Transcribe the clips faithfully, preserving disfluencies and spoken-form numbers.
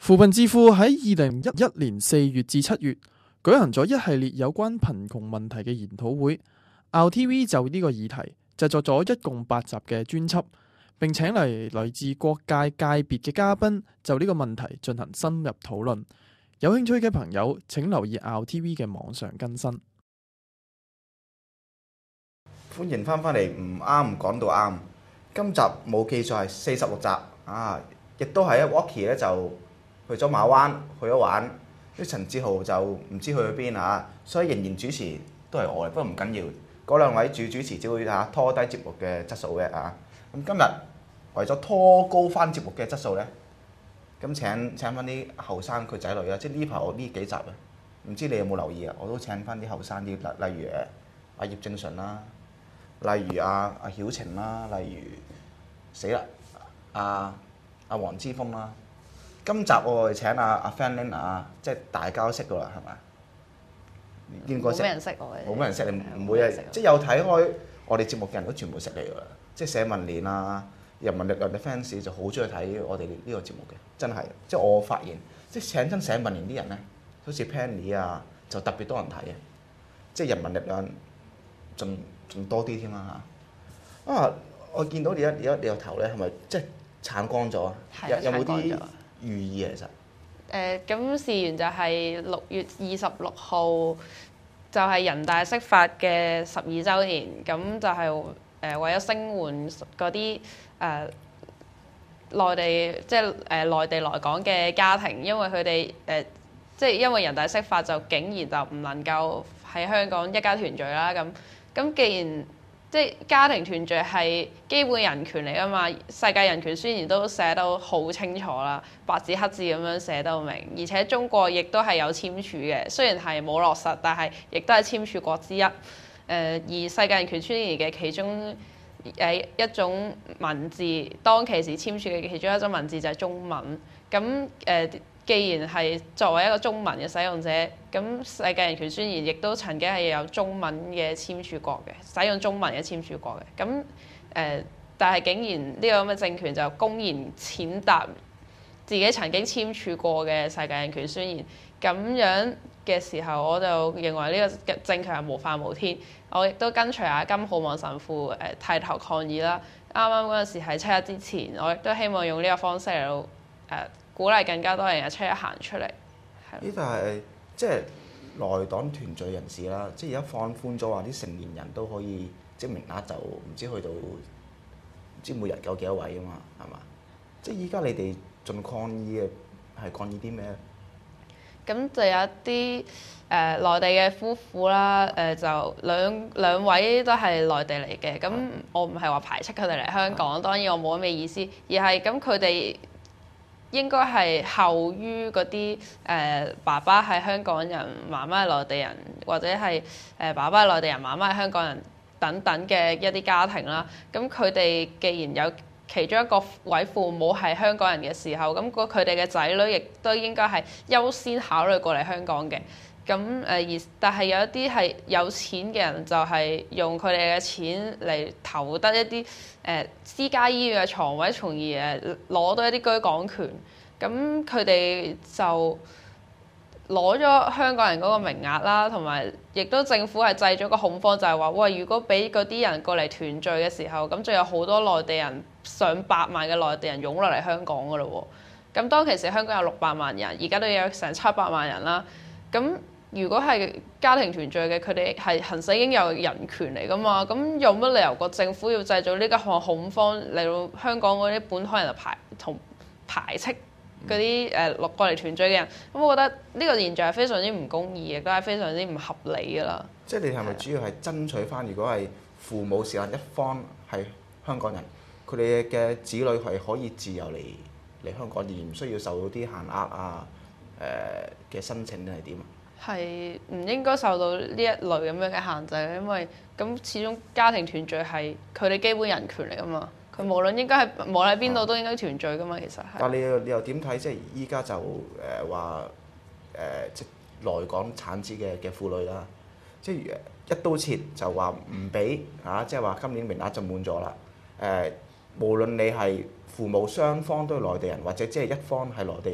扶貧智庫喺二零一一年四月至七月舉行咗一系列有關貧窮問題嘅研討會。R T V 就呢個議題製作咗一共八集嘅專輯，並請嚟來自各界界別嘅嘉賓就呢個問題進行深入討論。有興趣嘅朋友請留意 R T V 嘅網上更新。 歡迎翻返嚟，唔啱講到啱。今集冇記錯係四十六集啊，亦都係啊 Walkie 咧就去咗馬灣去咗玩，啲陳志豪就唔知去咗邊啊，所以仍然主持都係我嘅，不過唔緊要。嗰兩位主主持只會嚇拖低節目嘅質素嘅啊。咁今日為咗拖高翻節目嘅質素咧，咁請請翻啲後生佢仔女啊，即係呢排我呢幾集啊，唔知你有冇留意啊？我都請翻啲後生啲，例例如誒阿葉正淳啦，例如阿阿曉晴啦，例如死啦阿阿黃之鋒啦。今集我哋請阿阿 Fanling 啊，即係大家都識噶啦，係咪？應該識。 冇咩人識我嘅。 冇咩人識你，唔會啊！即係有睇開我哋節目嘅人都全部識你㗎啦。即係社民連啊、人民力量嘅 fans 就好中意睇我哋呢個節目嘅，真係。即係我發現，即係請親社民連啲人咧，好似 Penny 啊，就特別多人睇嘅。即係人民力量仲仲多啲添啦嚇。啊！我見到你而家而家你個頭咧，係咪即係剷光咗啊？有有冇啲寓意啊？其實誒咁事緣就係六月二十六號，就係人大釋法嘅十二週年，咁就係誒為咗聲援嗰啲誒內地，即係誒內地來港嘅家庭，因為佢哋誒即係因為人大釋法就竟然就唔能夠喺香港一家團聚啦。咁咁既然即係家庭團聚係基本人權嚟㗎嘛，世界人權宣言都寫得好清楚啦，白紙黑字咁樣寫得好明，而且中國亦都係有簽署嘅，雖然係冇落實，但係亦都係簽署國之一。誒、呃、而世界人權宣言嘅其中誒一種文字，當其時簽署嘅其中一種文字就係中文。咁誒、呃既然係作為一個中文嘅使用者，咁世界人權宣言亦都曾經係有中文嘅簽署國嘅，使用中文嘅簽署國嘅。咁誒、呃，但係竟然呢個咁嘅政權就公然踐踏自己曾經簽署過嘅世界人權宣言，咁樣嘅時候，我就認為呢個政權係無法無天。我亦都跟隨阿金浩望神父誒帶頭抗議啦。啱啱嗰陣時係七一之前，我亦都希望用呢個方式嚟到誒。呃鼓勵更加多人嘅出一行出嚟，係。 呢就係即係內黨團聚人士啦，即係而家放寬咗話啲成年人都可以，即係名額就唔知去到唔知每日有幾多位啊嘛，係嘛？即係依家你哋盡抗議嘅係抗議啲咩咧？ 咁就有一啲誒、呃、內地嘅夫婦啦，誒、呃、就兩兩位都係內地嚟嘅，咁我唔係話排斥佢哋嚟香港，當然我冇咁嘅意思，而係咁佢哋應該係後於嗰啲誒爸爸係香港人，媽媽係內地人，或者係誒爸爸係內地人，媽媽係香港人等等嘅一啲家庭啦。咁佢哋既然有其中一個位父母係香港人嘅時候，咁佢哋嘅仔女亦都應該係優先考慮過嚟香港嘅。咁誒而但係有一啲係有錢嘅人，就係用佢哋嘅錢嚟投得一啲誒、呃、私家醫院嘅床位，從而誒攞到一啲居港權。咁佢哋就攞咗香港人嗰個名額啦，同埋亦都政府係製咗個恐慌，就係話喂，如果俾嗰啲人過嚟團聚嘅時候，咁就有好多內地人，上百萬嘅內地人湧落嚟香港㗎咯喎。咁當其時香港有六百萬人，而家都有成七百萬人啦。咁如果係家庭團聚嘅，佢哋係行使應有人權嚟㗎嘛？咁有乜理由個政府要製造呢個恐慌嚟到香港嗰啲本土人就排同排斥嗰啲誒落過嚟團聚嘅人？咁我覺得呢個現象係非常之唔公義，亦都係非常之唔合理㗎啦。 即係你係咪主要係爭取翻？如果係父母是但一方係香港人，佢哋嘅子女係可以自由嚟嚟香港，而唔需要受到啲限額啊誒嘅申請定係點啊？ 係唔應該受到呢一類咁樣嘅限制，因為咁始終家庭團聚係佢哋基本人權嚟㗎嘛。佢無論應該係無論喺邊度都應該團聚㗎嘛，其實係。 但係你又你又點睇？即係依家就誒話誒即係來港產子嘅嘅婦女啦，即係一刀切就話唔俾嚇，即係話今年名額就滿咗啦。誒、呃，無論你係父母雙方都係內地人，或者即係一方係內地人，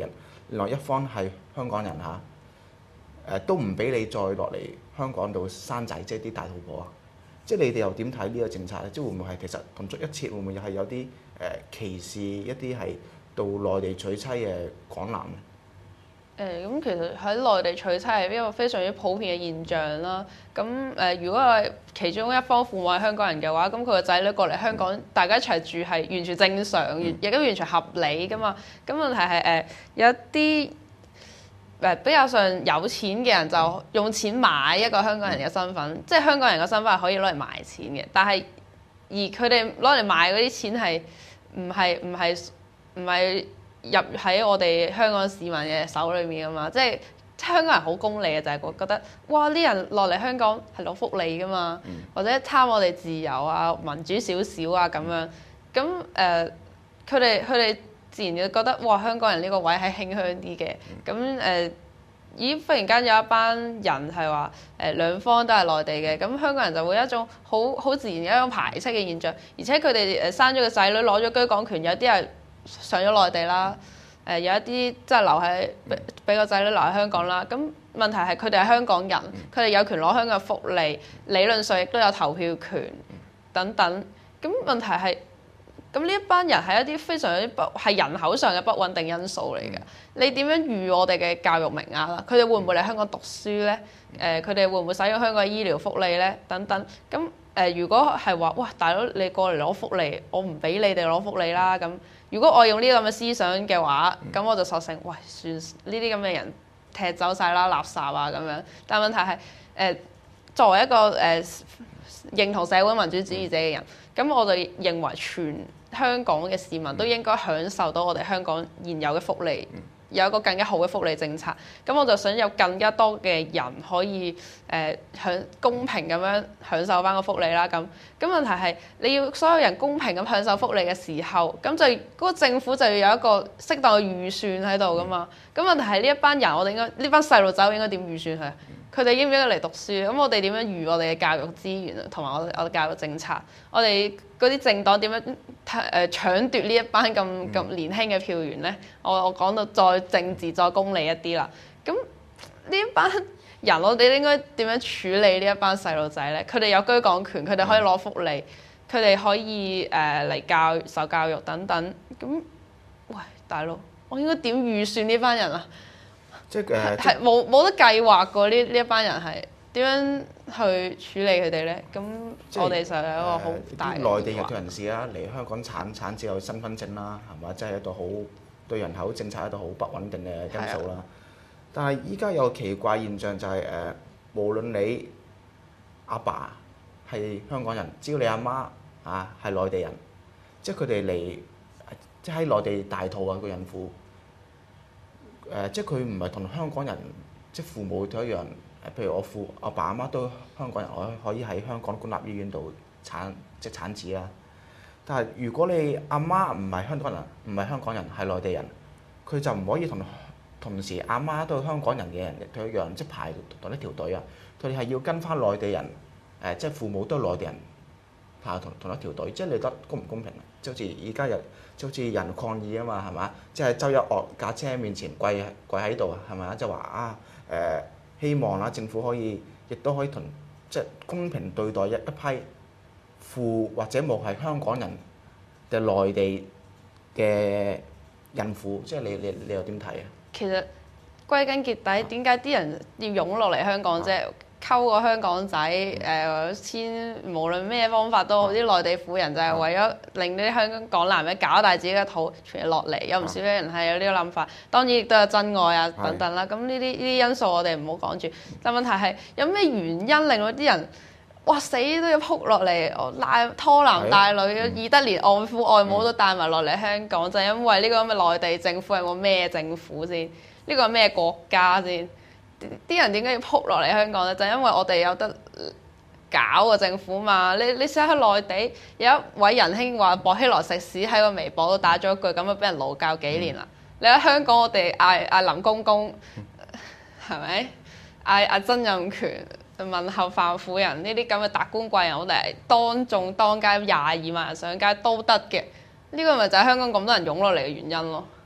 另外一方係香港人嚇，誒、都唔俾你再落嚟香港度生仔，即係啲大肚婆啊！即係你哋又點睇呢個政策咧？即係會唔會係其實同出一轍，會唔會又係有啲誒、呃、歧視一啲係到內地娶妻嘅港男咧？ 誒咁、其實喺內地娶妻係一個非常之普遍嘅現象啦。咁誒、呃，如果係其中一方父母係香港人嘅話，咁佢個仔女過嚟香港，大家一齊住係完全正常，亦都完全合理噶嘛。咁問題係誒、呃、有一啲誒、呃、比較上有錢嘅人就用錢買一個香港人嘅身份，即係香港人嘅身份係可以攞嚟賣錢嘅。但係而佢哋攞嚟賣嗰啲錢係唔係唔係唔係入喺我哋香港市民嘅手裏面㗎嘛，即係香港人好功利嘅，就係、是、覺得哇啲人落嚟香港係攞福利㗎嘛，嗯、或者貪我哋自由啊、民主少少啊咁樣，咁誒佢哋佢哋自然就覺得哇香港人呢個位係輕香啲嘅，咁誒、呃、咦忽然間有一班人係話誒兩方都係內地嘅，咁香港人就會有一種好好自然嘅一種排斥嘅現象，而且佢哋誒生咗個仔女攞咗居港權，有啲係上咗內地啦，誒、呃、有一啲即係留喺俾俾個仔女留喺香港啦。咁問題係佢哋係香港人，佢哋有權攞香港嘅福利，理論上亦都有投票權等等。咁問題係，咁呢一班人係一啲非常之不係人口上嘅不穩定因素嚟嘅。你點樣預我哋嘅教育名額啦？佢哋會唔會嚟香港讀書咧？誒佢哋會唔會使用香港嘅醫療福利咧？等等。咁誒、呃、如果係話哇大佬你過嚟攞福利，我唔俾你哋攞福利啦咁。如果我用呢啲咁嘅思想嘅話，咁我就索性喂算呢啲咁嘅人踢走晒啦，垃圾啊咁樣。但係問題係誒、呃、作為一個誒、呃、認同社會民主主義者嘅人，咁我就認為全香港嘅市民都應該享受到我哋香港現有嘅福利。有一個更加好嘅福利政策，咁我就想有更加多嘅人可以誒享、呃、公平咁樣享受翻個福利啦。咁咁問題係你要所有人公平咁享受福利嘅時候，咁就嗰、那個政府就要有一個適當嘅預算喺度噶嘛。咁問題係呢一班人，我哋應該呢班細路仔應該點預算佢？佢哋應唔應該嚟讀書？咁我哋點樣預我哋嘅教育資源啊，同埋我我哋教育政策？我哋嗰啲政黨點樣誒、呃、搶奪呢一班咁咁年輕嘅票源咧？我我講到再政治再功利一啲啦。咁呢一班人，我哋應該點樣處理呢一班細路仔咧？佢哋有居港權，佢哋可以攞福利，佢哋可以誒嚟、呃、教受教育等等。咁喂，大佬，我應該點預算呢班人啊？ 即係係冇冇得計劃過呢呢一班人係點樣去處理佢哋咧？咁我哋就有一個好大嘅內地嘅人士啦，嚟香港產產子有身份證啦，係嘛？即係一個好對人口政策一個好不穩定嘅因素啦。但係依家有個奇怪現象就係、是、誒、呃，無論你阿爸係香港人，只要你阿媽啊係內地人，即係佢哋嚟即係喺內地大肚啊個孕婦。誒、呃，即係佢唔係同香港人，即係父母都一樣。誒，譬如我父、我爸、阿媽都香港人，我可以喺香港公立醫院度產即係產子啦。但係如果你阿媽唔係香港人，唔係香港人，係內地人，佢就唔可以同同時阿媽都係香港人嘅人都一樣，即係排同一條隊啊。佢哋係要跟翻內地人，誒、呃，即係父母都係內地人排同同一條隊，即係你覺得公唔公平啊？即係好似而家有。就好似人抗議啊嘛，係嘛？即係周一岳架車面前跪跪喺度啊，係咪啊？即係話啊誒，希望啦政府可以亦都可以同即係公平對待一一批父或者母係香港人嘅內地嘅孕婦，即係你你你又點睇啊？ 其實歸根結底，點解啲人要湧落嚟香港啫？啊溝個香港仔，誒、呃、先無論咩方法都好，啲內地婦人就係為咗令啲香港男人搞大自己嘅肚，全落嚟。有唔少嘅人係有呢個諗法，當然亦都有真愛啊等等啦。咁呢啲呢啲因素我哋唔好講住。但問題係有咩原因令到啲人哇死都要撲落嚟，拉拖男帶女，以得連外父外母都帶埋落嚟香港，嗯、就係因為呢個咁嘅內地政府係個咩政府先？呢個係咩國家先？啲人點解要撲落嚟香港咧？就係、因為我哋有得搞個政府嘛。你你試下喺內地有一位仁兄話薄熙來食屎喺個微博都打咗一句，咁就俾人勞教幾年啦。嗯、你喺香港我哋嗌嗌林公公係咪？嗌嗌曾蔭權問候范婦人呢啲咁嘅達官貴人，我哋係當眾當街廿二萬人上街都得嘅。呢、呢個咪就係香港咁多人湧落嚟嘅原因咯。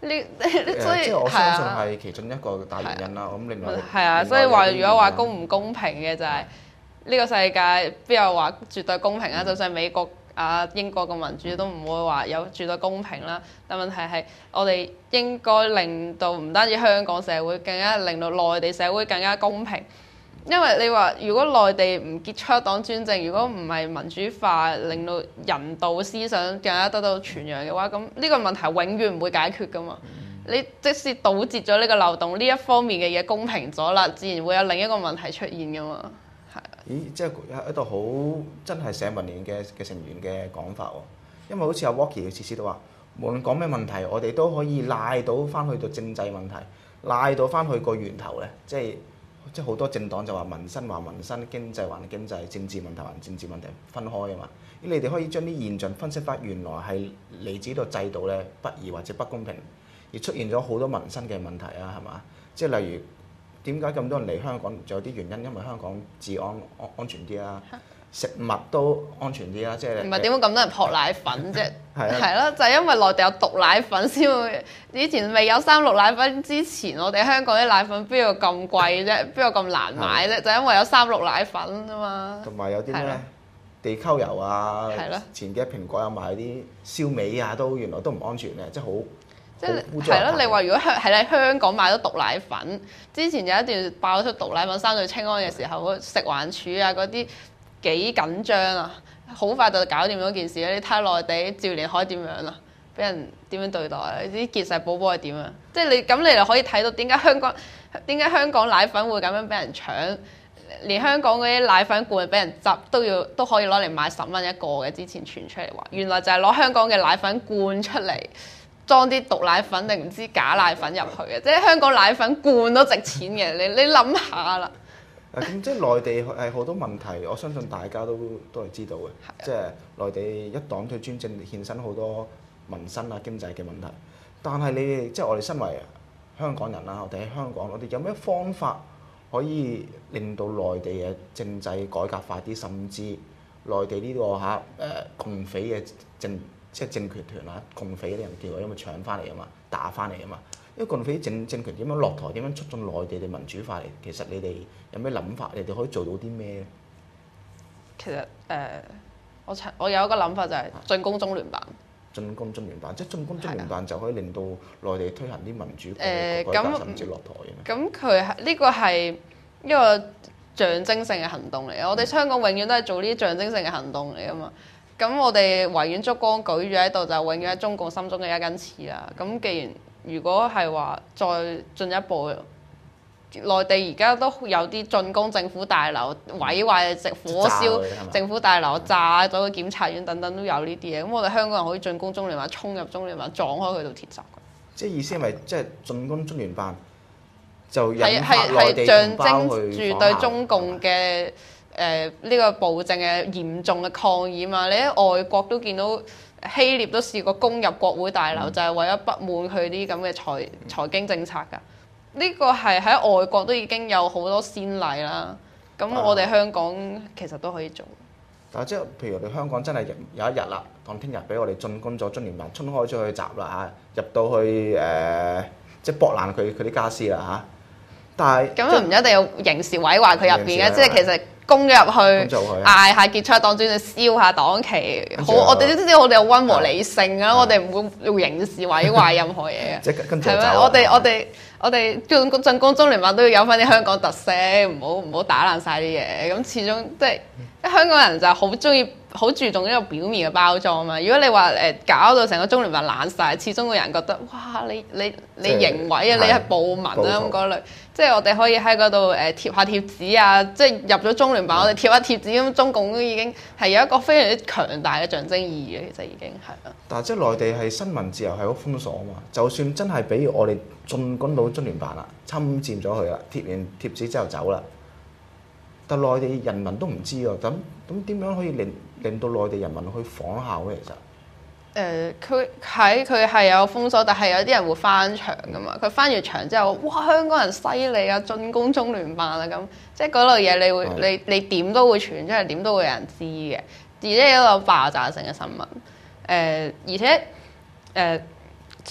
呢所以即係我係相信啊。 係其中一個大原因啦。咁另外係啊， 另外所以話有啲如果話原因公唔公平嘅就係呢個世界邊有話絕對公平啊？就算美國啊、英國嘅民主都唔會話有絕對公平啦。但問題係我哋應該令到唔單止香港社會，更加令到內地社會更加公平。因為你話如果內地唔結束一黨專政，如果唔係民主化，令到人道思想更加得到傳揚嘅話，咁呢個問題永遠唔會解決噶嘛。你即使堵截咗呢個漏洞，呢一方面嘅嘢公平咗啦，自然會有另一個問題出現噶嘛。係啊， 咦，即係有一度好真係社民連嘅嘅成員嘅講法喎。因為好似阿 Walkie 佢次次都話，無論講咩問題，我哋都可以賴到翻去到政制問題，賴到翻去個源頭咧，即係。即係好多政黨就話民生話民生，經濟還經濟，政治問題還政治問題分開啊嘛。咁你哋可以將啲現象分析翻，原來係嚟自呢個制度咧不義或者不公平，而出現咗好多民生嘅問題啊，係嘛？即係例如點解咁多人嚟香港，仲有啲原因，因為香港治安安安全啲啊。食物都安全啲啦，即係唔係點會咁多人撲奶粉啫？ 係啊係咯，就係因為內地有毒奶粉先會。以前未有三鹿奶粉之前，我哋香港啲奶粉邊有咁貴啫？邊有咁難買啫？就因為有三鹿奶粉啊嘛。 同埋有啲係咯咩地溝油啊係咯， 前幾日蘋果有賣啲燒味啊，都原來都唔安全嘅，即係好即係好污糟係咯， 邋遢你話如果香係喺香港買到毒奶粉，之前有一段爆出毒奶粉三聚氰胺嘅時候，食環署啊嗰啲幾緊張啊，好快就搞掂咗件事啦。你睇下內地趙連海點樣啊？俾人點樣對待啊？啲結實寶寶係點啊？即係你咁你就可以睇到點解香港點解香港奶粉會咁樣俾人搶，連香港嗰啲奶粉罐俾人執都要都可以攞嚟賣十蚊一個嘅。之前傳出嚟話，原來就係攞香港嘅奶粉罐出嚟裝啲毒奶粉定唔知假奶粉入去嘅，即係香港奶粉罐都值錢嘅。你你諗下啦。 啊，咁即係內地係好多問題，我相信大家都都係知道嘅。即係內地一黨對專政衍生好多民生啊、經濟嘅問題。但係你哋即係我哋身為香港人啦，我哋喺香港，我哋有咩方法可以令到內地嘅政制改革快啲，甚至內地呢、這個嚇誒共匪嘅政即係政權團啊，共匪啲人叫，因為搶翻嚟啊嘛，打翻嚟啊嘛。因為共匪政政權點樣落台，點樣促進內地嘅民主化嚟？其實你哋有咩諗法？你哋可以做到啲咩咧？ 其實誒、呃，我我有一個諗法就係進攻中聯辦。 進攻中聯辦，即係進攻中聯辦就可以令到內地推行啲民主誒改革， 咁甚至落台嘅。 咁佢係呢個係一個象徵性嘅行動嚟嘅。我哋香港永遠都係做呢啲象徵性嘅行動嚟㗎嘛。咁我哋維園燭光舉住喺度，就永遠喺中共心中嘅一根刺啦。咁既然如果係話再進一步，內地而家都有啲進攻政府大樓、毀壞、直火燒政府大樓、炸咗個檢察院等等都有呢啲嘢。咁我哋香港人可以進攻中聯辦，衝入中聯辦，撞開佢度鐵閘㗎。 即係意思係咪即係進攻中聯辦就引係發係內地係象同胞徵住對去仿效中共嘅誒呢個暴政嘅嚴重嘅抗議嘛。你喺外國都見到希臘都試過攻入國會大樓， 嗯、 就係為咗不滿佢啲咁嘅財財經政策㗎。呢個係喺外國都已經有好多先例啦。咁我哋香港其實都可以做。 但係即係譬如我哋香港真係有一日啦，當聽日俾我哋進攻咗中聯辦，衝開咗佢閘啦嚇，入到去誒、呃、即係駁爛佢佢啲家私啦嚇。但係咁又唔一定要刑事毀壞佢入邊嘅， 刑事毀壞即係其實攻咗入去， 攻咗入去嗌下結束黨專政，燒下黨旗。好， 跟住我哋都知道我哋有溫和理性啊，我哋唔會用刑事毀壞任何嘢嘅。 即係跟住係咪？ 就走啦我哋我哋我哋進攻進攻中聯辦都要有翻啲香港特色，唔好唔好打爛晒啲嘢。咁始終即係香港人就係好中意好注重呢個表面嘅包裝嘛。如果你話誒搞到成個中聯辦爛晒，始終個人覺得哇你你你即係刑毀啊，你係暴民啊暴徒咁嗰類。即係我哋可以喺嗰度誒貼下貼紙啊，即係入咗中聯辦，我哋貼下貼紙咁，中共都已經係有一個非常之強大嘅象徵意義嘅，其實已經係啦。 但係即係內地係新聞自由係好封鎖啊嘛，就算真係俾我哋進攻到中聯辦啦，侵佔咗佢啦，貼完貼紙之後走啦，但內地人民都唔知喎，咁咁點樣可以令令到內地人民去仿效咧？其實？ 誒佢喺佢係有封鎖，但係有啲人會翻牆噶嘛。佢翻完牆之後，哇！香港人犀利啊，進攻中聯辦啊咁，即係嗰類嘢，你會係你你點都會傳出嚟，點都會有人知嘅，而且有爆炸性嘅新聞。誒、而且誒、所以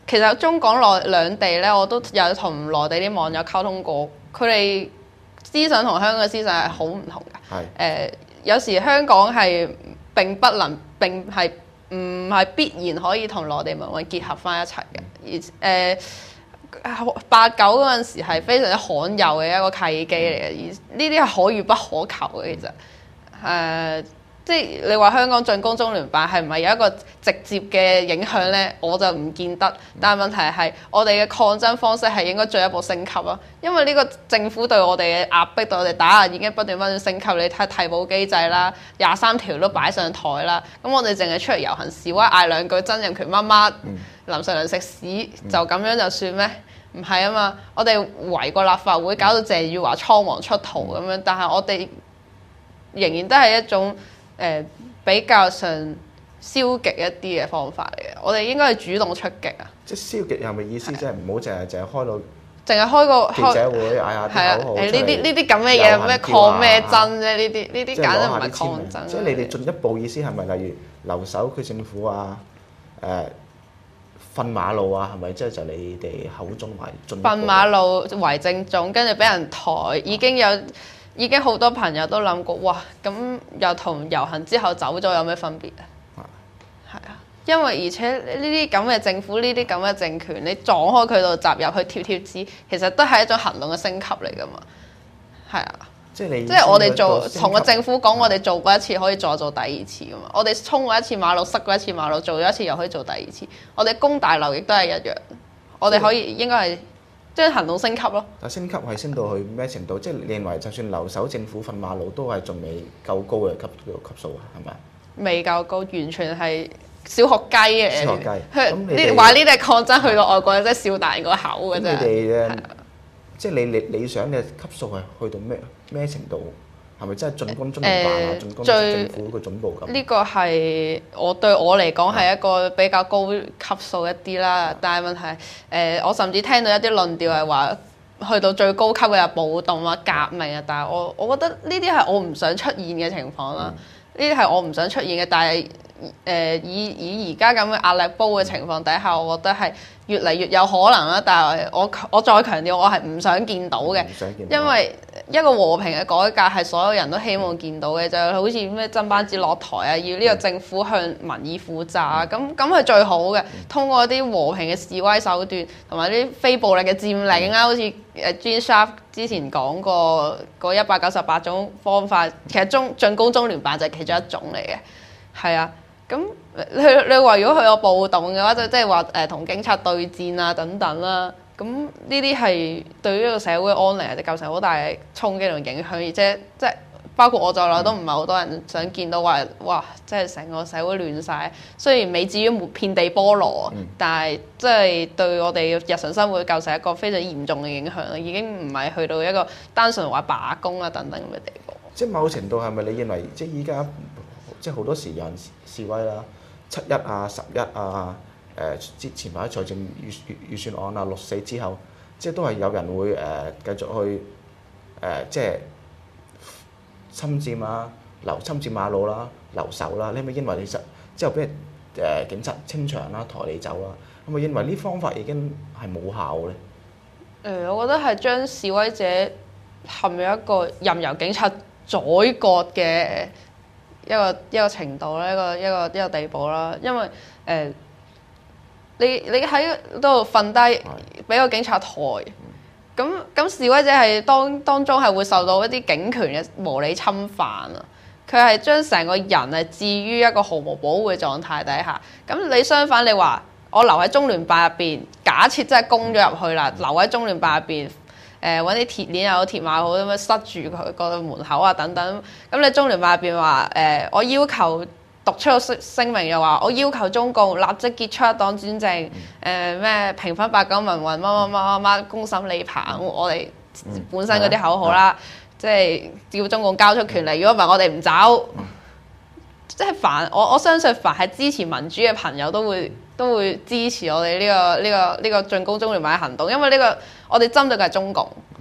其實中港內兩地咧，我都有同內地啲網友溝通過，佢哋思想同香港嘅思想係好唔同嘅。誒、 係呃，有時香港係並不能並係唔係必然可以同內地民運結合翻一齊嘅，而誒。呃八九嗰陣時係非常之罕有嘅一個契機嚟嘅，而呢啲係可遇不可求嘅。其實誒、呃，即係你話香港進攻中聯辦係唔係有一個直接嘅影響呢？我就唔見得。但係問題係我哋嘅抗爭方式係應該進一步升級咯，因為呢個政府對我哋嘅壓迫、對我哋打壓已經不斷不斷升級。你睇替補機制啦，廿三條都擺上台啦，咁我哋淨係出嚟遊行示威嗌兩句曾蔭權乜乜。嗯林世良食屎就咁樣就算咩？唔係啊嘛！我哋圍過立法會，搞到鄭裕華倉皇出逃咁樣，但係我哋仍然都係一種誒、呃、比較上消極一啲嘅方法嚟嘅。我哋應該係主動出擊啊！ 即係消極係咪意思？即係唔好淨係淨係開到淨係開個記者會嗌下啲口號出嚟。 誒呢啲呢啲咁嘅嘢咩抗咩爭啫？呢啲呢啲簡直唔係抗爭。 即係你哋進一步意思係咪例如留守區政府啊？誒、呃？瞓馬路啊，係咪即係就你哋口中話進瞓馬路為政總，跟住俾人抬，已經有已經好多朋友都諗過，哇！咁又同遊行之後走咗有咩分別啊？係啊，因為而且呢啲咁嘅政府，呢啲咁嘅政權，你撞開佢度閘入去貼貼紙，其實都係一種行動嘅升級嚟㗎嘛。係啊。即係你，即係我哋做同個政府講，我哋做過一次可以再做第二次噶嘛。我哋衝過一次馬路，塞過一次馬路，做咗一次又可以做第二次。我哋攻大樓亦都係一樣，我哋可以應該係將行動升級咯。 但升級係升到去咩程度？即係你認為就算留守政府瞓馬路都係仲未夠高嘅級級數啊？係咪啊？ 未夠高，完全係小學雞嘅。 小學雞。咁你哋話呢啲係抗爭，去到外國真係笑大人個口嘅啫。 你哋誒，即係你理理想嘅級數係去到咩咩程度？係咪真係進攻中聯辦啊？進攻政府個總部咁？ 呢個係我對我嚟講係一個比較高級數一啲啦。但係問題係誒，我甚至聽到一啲論調係話，去到最高級嘅係暴動啊、革命啊。但係我我覺得呢啲係我唔想出現嘅情況啦。呢啲係我唔想出現嘅，但係誒、呃、以以而家咁嘅壓力煲嘅情況底下，我覺得係越嚟越有可能啦。但係我我再強調，我係唔想見到嘅，因為一個和平嘅改革係所有人都希望見到嘅，就好似咩曾班子落台啊，要呢個政府向民意負責啊，咁咁係最好嘅。通過啲和平嘅示威手段同埋啲非暴力嘅佔領啊，好似誒 Gene Sharp 之前講過嗰一百九十八種方法，其實中進攻中聯辦就係其中一種嚟嘅，係啊。咁你你話如果佢有暴動嘅話，就即係話誒同警察對戰啊等等啦。咁呢啲係對於呢個社會安寧係構成好大嘅衝擊同影響，而且即係包括我在內都唔係好多人想見到話，哇！即係成個社會亂晒。雖然未至於遍地菠蘿，嗯、但係即係對我哋日常生活構成一個非常嚴重嘅影響，已經唔係去到一個單純話罷工啊等等咁嘅地步。 即係某程度係咪你認為即係依家即係好多時有人示威啦，七一啊、十一啊？誒之前排財政預預算案啊，六四之後，即係都係有人會誒、呃、繼續去誒、呃、即係侵佔啊、留侵佔馬路啦、留守啦。你係咪認為其實之後俾人誒警察清場啦、抬你走啦？係咪認為呢方法已經係冇效咧？誒、 呃，我覺得係將示威者陷入一個任由警察宰割嘅一個一個程度啦，一個一個一個地步啦，因為誒。呃你你喺度瞓低，俾個警察抬，咁咁示威者係當當中係會受到一啲警權嘅無理侵犯啊！佢係將成個人係置於一個毫無保護嘅狀態底下。咁你相反，你話我留喺中聯辦入邊，假設真係攻咗入去啦，留喺中聯辦入邊，誒揾啲鐵鏈又好、鐵馬好咁樣塞住佢個門口啊等等。咁你中聯辦入邊話誒，我要求。讀出個聲聲明又話，我要求中共立即結束一黨專政，誒、呃、咩平反八九民運，乜乜乜乜乜公審李鵬，我哋本身嗰啲口號啦，嗯、即係叫中共交出權力，如果唔係我哋唔走，嗯、即係凡我我相信凡係支持民主嘅朋友都會都會支持我哋呢、呢個呢、呢個呢、呢個進攻中聯辦嘅行動，因為呢、呢個我哋針對嘅係中共，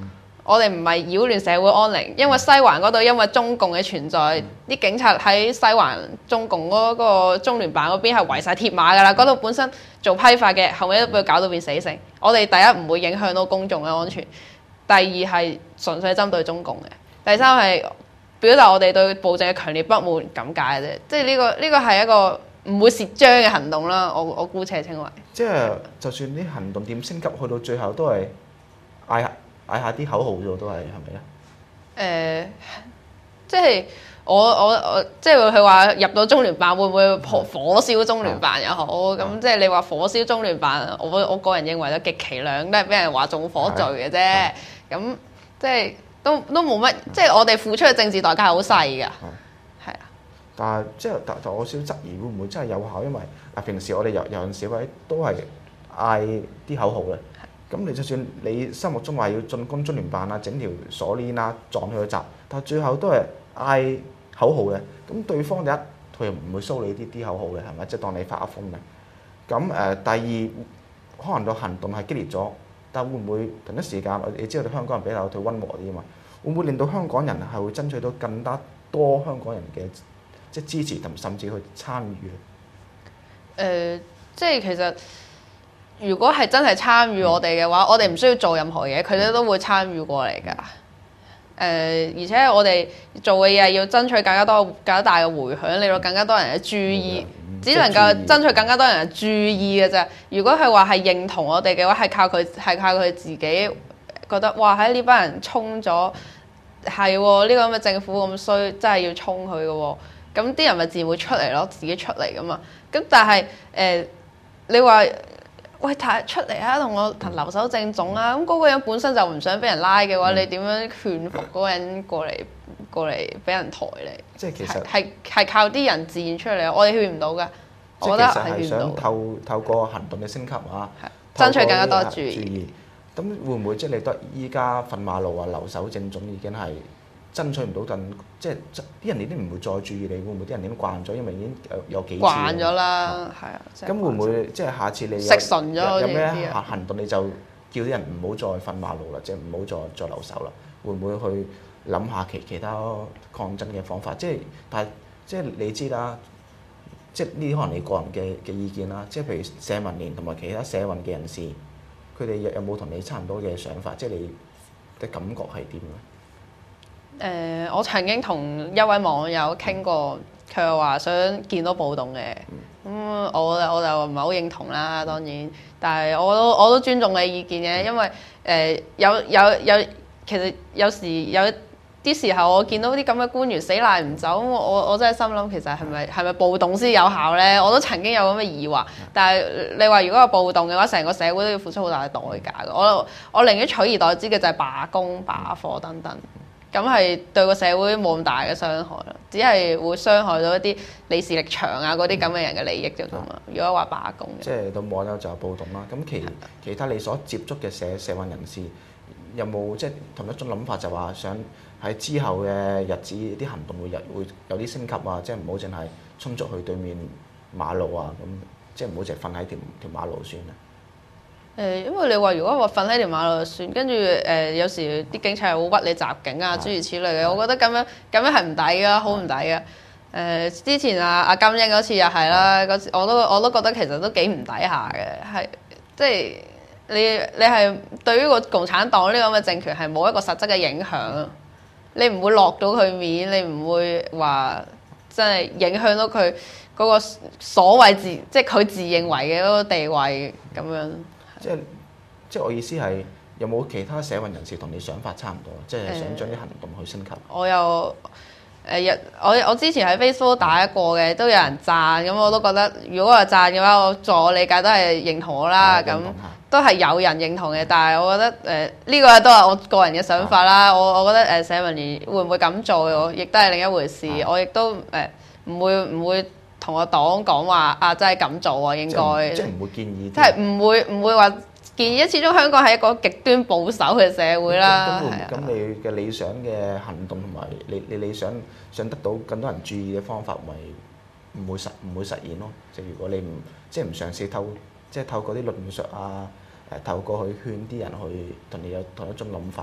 我哋唔係擾亂社會安寧，因為西環嗰度因為中共嘅存在，啲、嗯、警察喺西環中共嗰個中聯辦嗰邊係圍晒鐵馬㗎啦。嗰度本身做批發嘅，後尾都俾佢搞到變死城。我哋第一唔會影響到公眾嘅安全，第二係純粹針對中共嘅，第三係表達我哋對暴政嘅強烈不滿咁解啫。即係呢個呢個係一個唔會蝕章嘅行動啦。我我姑且稱為。 即係就算啲行動點升級，去到最後都係嗌下嗌下啲口號啫，都係係咪咧？誒、 呃，即係我我我即係佢話入到中聯辦會唔會火火燒中聯辦又好？咁、嗯、即係你話火燒中聯辦，我我個人認為都極其量都係俾人話縱火罪嘅啫。咁即係都都冇乜，即係我哋付出嘅政治代價係好細㗎。係啊。 但係即係但但我少質疑會唔會真係有效？因為嗱平時我哋有有陣時位都係嗌啲口號嘅。咁你就算你心目中話要進攻中聯辦啊，整條鎖鏈啊，撞佢個閘，但係最後都係嗌口號嘅。咁對方第一佢又唔會收你啲啲口號嘅，係咪？即係當你發噏風嘅。咁誒、呃，第二可能個行動係激烈咗，但會唔會同一時間？你知道香港人比較對溫和啲啊嘛，會唔會令到香港人係會爭取到更加多香港人嘅即係支持同甚至去參與咧？誒、 呃，即係其實。如果係真係參與我哋嘅話，我哋唔需要做任何嘢，佢哋都會參與過嚟㗎。誒、呃，而且我哋做嘅嘢係要爭取更加多、更加大嘅迴響，令到更加多人嘅注意，嗯、只能夠爭取更加多人嘅注意嘅啫。如果佢話係認同我哋嘅話，係靠佢，係靠佢自己覺得哇！喺呢班人衝咗，係喎呢個咁嘅政府咁衰，真係要衝佢嘅喎。咁啲人咪自然會出嚟咯，自己出嚟㗎嘛。咁但係誒、呃，你話？喂，睇出嚟啊，同我留守正總啊！咁、那、嗰個人本身就唔想俾人拉嘅話，嗯、你點樣勸服嗰個人過嚟過嚟俾人抬你？即係其實係係靠啲人自然出嚟，我哋勸唔到㗎。我覺得係勸唔到。即係其實係想透透過行動嘅升級啊，爭取更加多注意。咁會唔會即係你覺得依家瞓馬路啊、留守正總已經係爭取唔到更，即係啲人已經唔會再注意你，會唔會啲人已經慣咗？因為已經有有幾次慣咗啦，係啊。咁會唔會即係下次你食順咗有咩行行動你就叫啲人唔好再瞓馬路啦，即係唔好再再留守啦？會唔會去諗下其其他抗爭嘅方法？即係但係即係你知啦，即係呢啲可能你個人嘅嘅意見啦。即係譬如社民連同埋其他社運嘅人士，佢哋有有冇同你差唔多嘅想法？即係你嘅感覺係點咧？誒、呃，我曾經同一位網友傾過，佢又話想見到暴動嘅，咁、嗯、我我就唔係好認同啦，當然，但係我都我都尊重你意見嘅，因為誒、呃、有有有其實有時有啲時候我見到啲咁嘅官員死賴唔走，我我真係心諗其實係咪係咪暴動先有效咧？我都曾經有咁嘅疑惑，但係你話如果有暴動嘅話，成個社會都要付出好大嘅代價嘅，我我寧願取而代之嘅就係罷工、罷課等等。咁係對個社會冇咁大嘅傷害咯，只係會傷害到一啲李氏力場啊嗰啲咁嘅人嘅利益啫嘛。如果話罷工嘅，即係到網友就有暴動啦。咁其其他你所接觸嘅社社運人士有冇即係同一種諗法，就話想喺之後嘅日子啲行動會有會有啲升級啊，即係唔好淨係衝出去對面馬路啊，咁即係唔好淨係瞓喺條條馬路算啦。誒，因為你話如果我瞓喺條馬路就算，跟住誒有時啲警察又會屈你襲警啊，諸如此類嘅，我覺得咁樣咁樣係唔抵㗎，好唔抵㗎。誒、呃，之前啊阿金英嗰次又係啦，嗰次我都我都覺得其實都幾唔抵下嘅，係即係你你係對於個共產黨呢個咁嘅政權係冇一個實質嘅影響，你唔會落到佢面，你唔會話真係影響到佢嗰個所謂自即係佢自認為嘅嗰個地位咁樣。即係即係我意思係有冇其他社運人士同你想法差唔多？即係想將啲行動去升級。我有誒，我我之前喺 Facebook 打過嘅，都有人讚，咁我都覺得如果話讚嘅話，我在我理解都係認同我啦。咁都係有人認同嘅，但係我覺得誒呢、呃呢個都係我個人嘅想法啦。啊、我我覺得誒社民連會唔會咁做，我亦都係另一回事。啊、我亦都誒唔、呃、會唔會。同個黨講話啊，真係咁做啊，應該即係唔會建議，即係唔會唔會話建議。始終香港係一個極端保守嘅社會啦。咁咁你嘅理想嘅行動同埋你你你想想得到更多人注意嘅方法，咪唔會實唔會實現咯？即係如果你唔即係唔嘗試透即係透過啲論述啊，誒透過去勸啲人去同你有同一種諗法，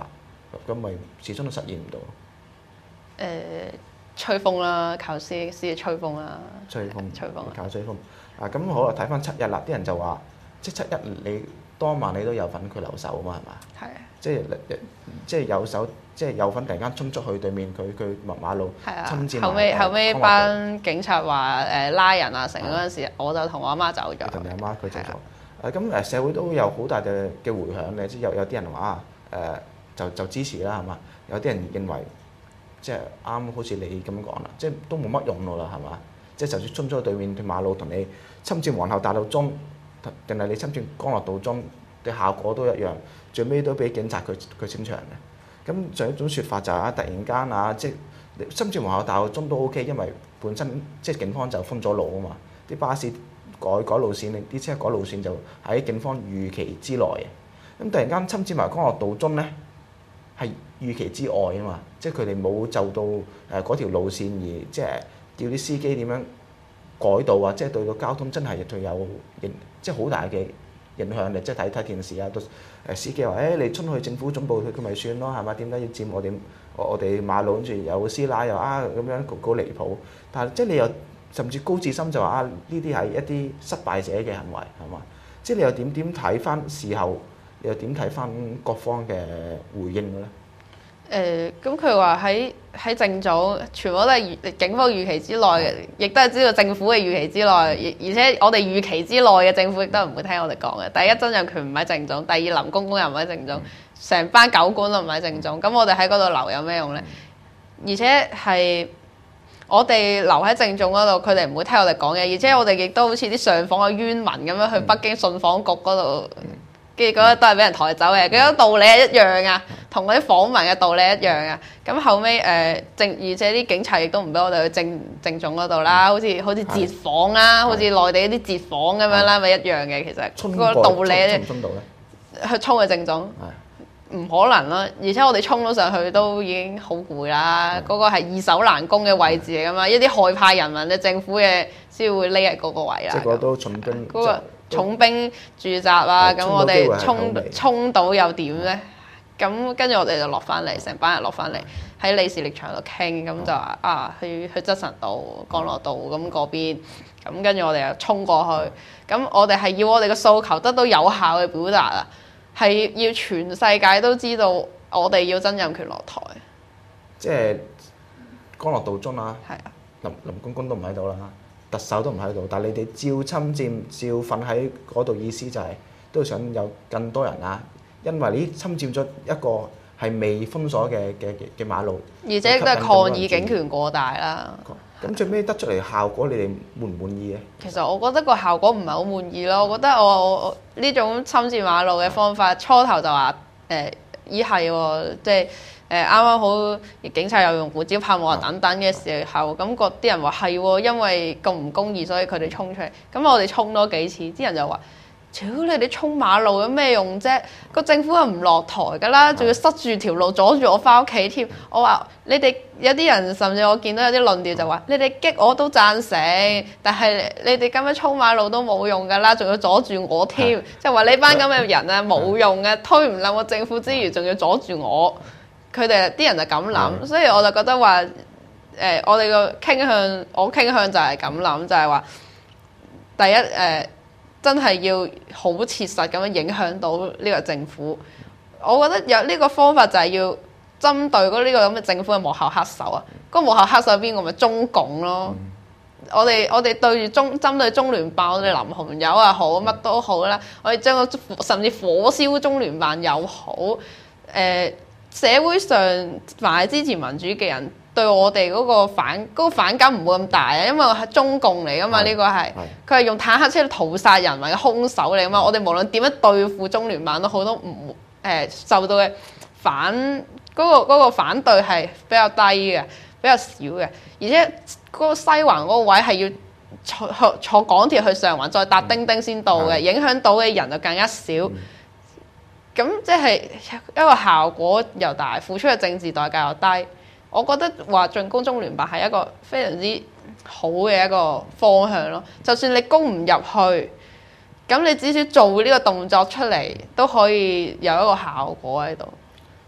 咁咪始終都實現唔到。 誒、吹風啦，靠司司吹風啦， 吹風， 吹風靠吹風。啊，咁好啦，睇翻七一啦，啲人就話，即係七一你當晚你都有份佢留守啊嘛，係嘛？ 係啊， 即係即係有手，即係有份突然間衝出去對面佢佢馬路係啊侵佔。 後尾後尾康樂道班警察話誒拉人啊成嗰陣時，我就同我阿媽走咗。 同你阿媽佢走係啊咗。誒咁誒社會都有好大嘅嘅迴響嘅，即係有有啲人話啊誒就就支持啦係嘛，有啲人認為即係啱好似你咁樣講啦，即係都冇乜用咯啦係嘛，即係就算衝出去對面條馬路同你侵佔皇后大道中，定係你侵佔干諾道中嘅效果都一樣，最尾都俾警察佢佢清場嘅。咁仲有一種説法就係啊，突然間啊，即係侵佔皇后大道中都 O K，因為本身即係警方就封咗路啊嘛，啲巴士改改路線，啲車改路線就喺警方預期之內嘅。咁突然間侵佔埋干諾道中咧，係預期之外啊嘛，即係佢哋冇就到誒嗰條路線而即係叫啲司機點樣改道啊，即係對到交通真係對有影，即係好大嘅影響嘅。即係睇睇電視啊，都誒司機話：誒、欸、你衝去政府總部佢佢咪算咯，係嘛？點解要佔我哋我我哋馬路？跟住有師奶又啊咁樣好好離譜。但係即係你又甚至高志森就話啊，呢啲係一啲失敗者嘅行為係嘛？即係你又點點睇翻事後？你又點睇翻各方嘅回應嘅咧？ 誒咁佢話喺喺政總，全部都係預警方預期之內嘅，亦都係知道政府嘅預期之內，而而且我哋預期之內嘅政府亦都唔會聽我哋講嘅。第一，曾蔭權唔喺政總；第二，林公公又唔喺政總，成班狗官都唔喺政總。咁我哋喺嗰度留有咩用咧？而且係我哋留喺政總嗰度，佢哋唔會聽我哋講嘢，而且我哋亦都好似啲上訪嘅冤民咁樣去北京信訪局嗰度。結果都係俾人抬走嘅，嗰種道理係一樣啊，同嗰啲訪民嘅道理一樣啊。咁後尾誒政，而且啲警察亦都唔俾我哋去政政總嗰度啦，好似好似截訪啦，好似內地啲截訪咁樣啦，咪一樣嘅。其實嗰個道理咧，去衝去政總，唔可能啦。而且我哋衝咗上去都已經好攰啦，嗰個係易守難攻嘅位置嚟噶嘛，一啲害怕人民嘅政府嘅先會匿喺嗰個位啦。 即係嗰都重兵。 嗰個重兵駐紮啊，咁我哋衝衝到又點咧？咁跟住我哋就落翻嚟，成班人落翻嚟喺李氏力場度傾，咁就話啊去去側臣道、干諾道咁嗰邊，咁跟住我哋又衝過去，咁我哋係要我哋嘅訴求得到有效嘅表達啊，係要全世界都知道我哋要曾蔭權落台。 即係干諾道中啊， 係啊， 林林公公都唔喺度啦。特首都唔喺度，但係你哋照侵佔、照瞓喺嗰度，意思就係、是、都想有更多人啊，因為你侵佔咗一個係未封鎖嘅嘅嘅馬路， 而且都係抗議警權過大啦。 咁最尾得出嚟效果，你哋滿唔滿意嘅？ 其實我覺得個效果唔係好滿意咯，我覺得我我我呢種侵佔馬路嘅方法，初頭就話誒咦係喎，即係。誒啱啱好，警察又用胡椒噴霧等等嘅時候，咁個啲人話係喎，因為咁唔公義，所以佢哋衝出嚟。咁我哋衝多幾次，啲人就話：屌你哋衝馬路有咩用啫？個政府又唔落台㗎啦，仲要塞住條路，阻住我翻屋企添。我話你哋有啲人，甚至我見到有啲論調就話：你哋激我都贊成，但係你哋咁樣衝馬路都冇用㗎啦，仲要阻住我添。即係話你班咁嘅人啊冇用嘅，推唔冧個政府之餘，仲要阻住我。佢哋啲人就咁諗，嗯、所以我就覺得話，誒、呃，我哋個傾向，我傾向就係咁諗，就係、是、話，第一誒、呃，真係要好切實咁樣影響到呢個政府。我覺得有呢個方法就係要針對嗰呢個咁嘅政府嘅幕後黑手啊。嗰、那個幕後黑手邊個咪中共咯？嗯、我哋我哋對住中針對中聯辦，我哋林紅友啊好，乜都好啦。我哋將個甚至火燒中聯辦又好，誒、呃。社會上凡係支持民主嘅人，對我哋嗰個反嗰、嗰個反感唔會咁大啊，因為係中共嚟噶嘛，呢個係佢係用坦克車屠殺人民嘅兇手嚟噶嘛，我哋無論點樣對付中聯辦都好，都唔誒受到嘅反嗰、嗰個嗰個反對係比較低嘅，比較少嘅，而且嗰個西環嗰個位係要坐坐港鐵去上環，再搭叮叮先到嘅，影響到嘅人就更加少。咁即係一個效果又大，付出嘅政治代價又低。我覺得話進攻中聯辦係一個非常之好嘅一個方向咯。就算你攻唔入去，咁你至少做呢個動作出嚟都可以有一個效果喺度。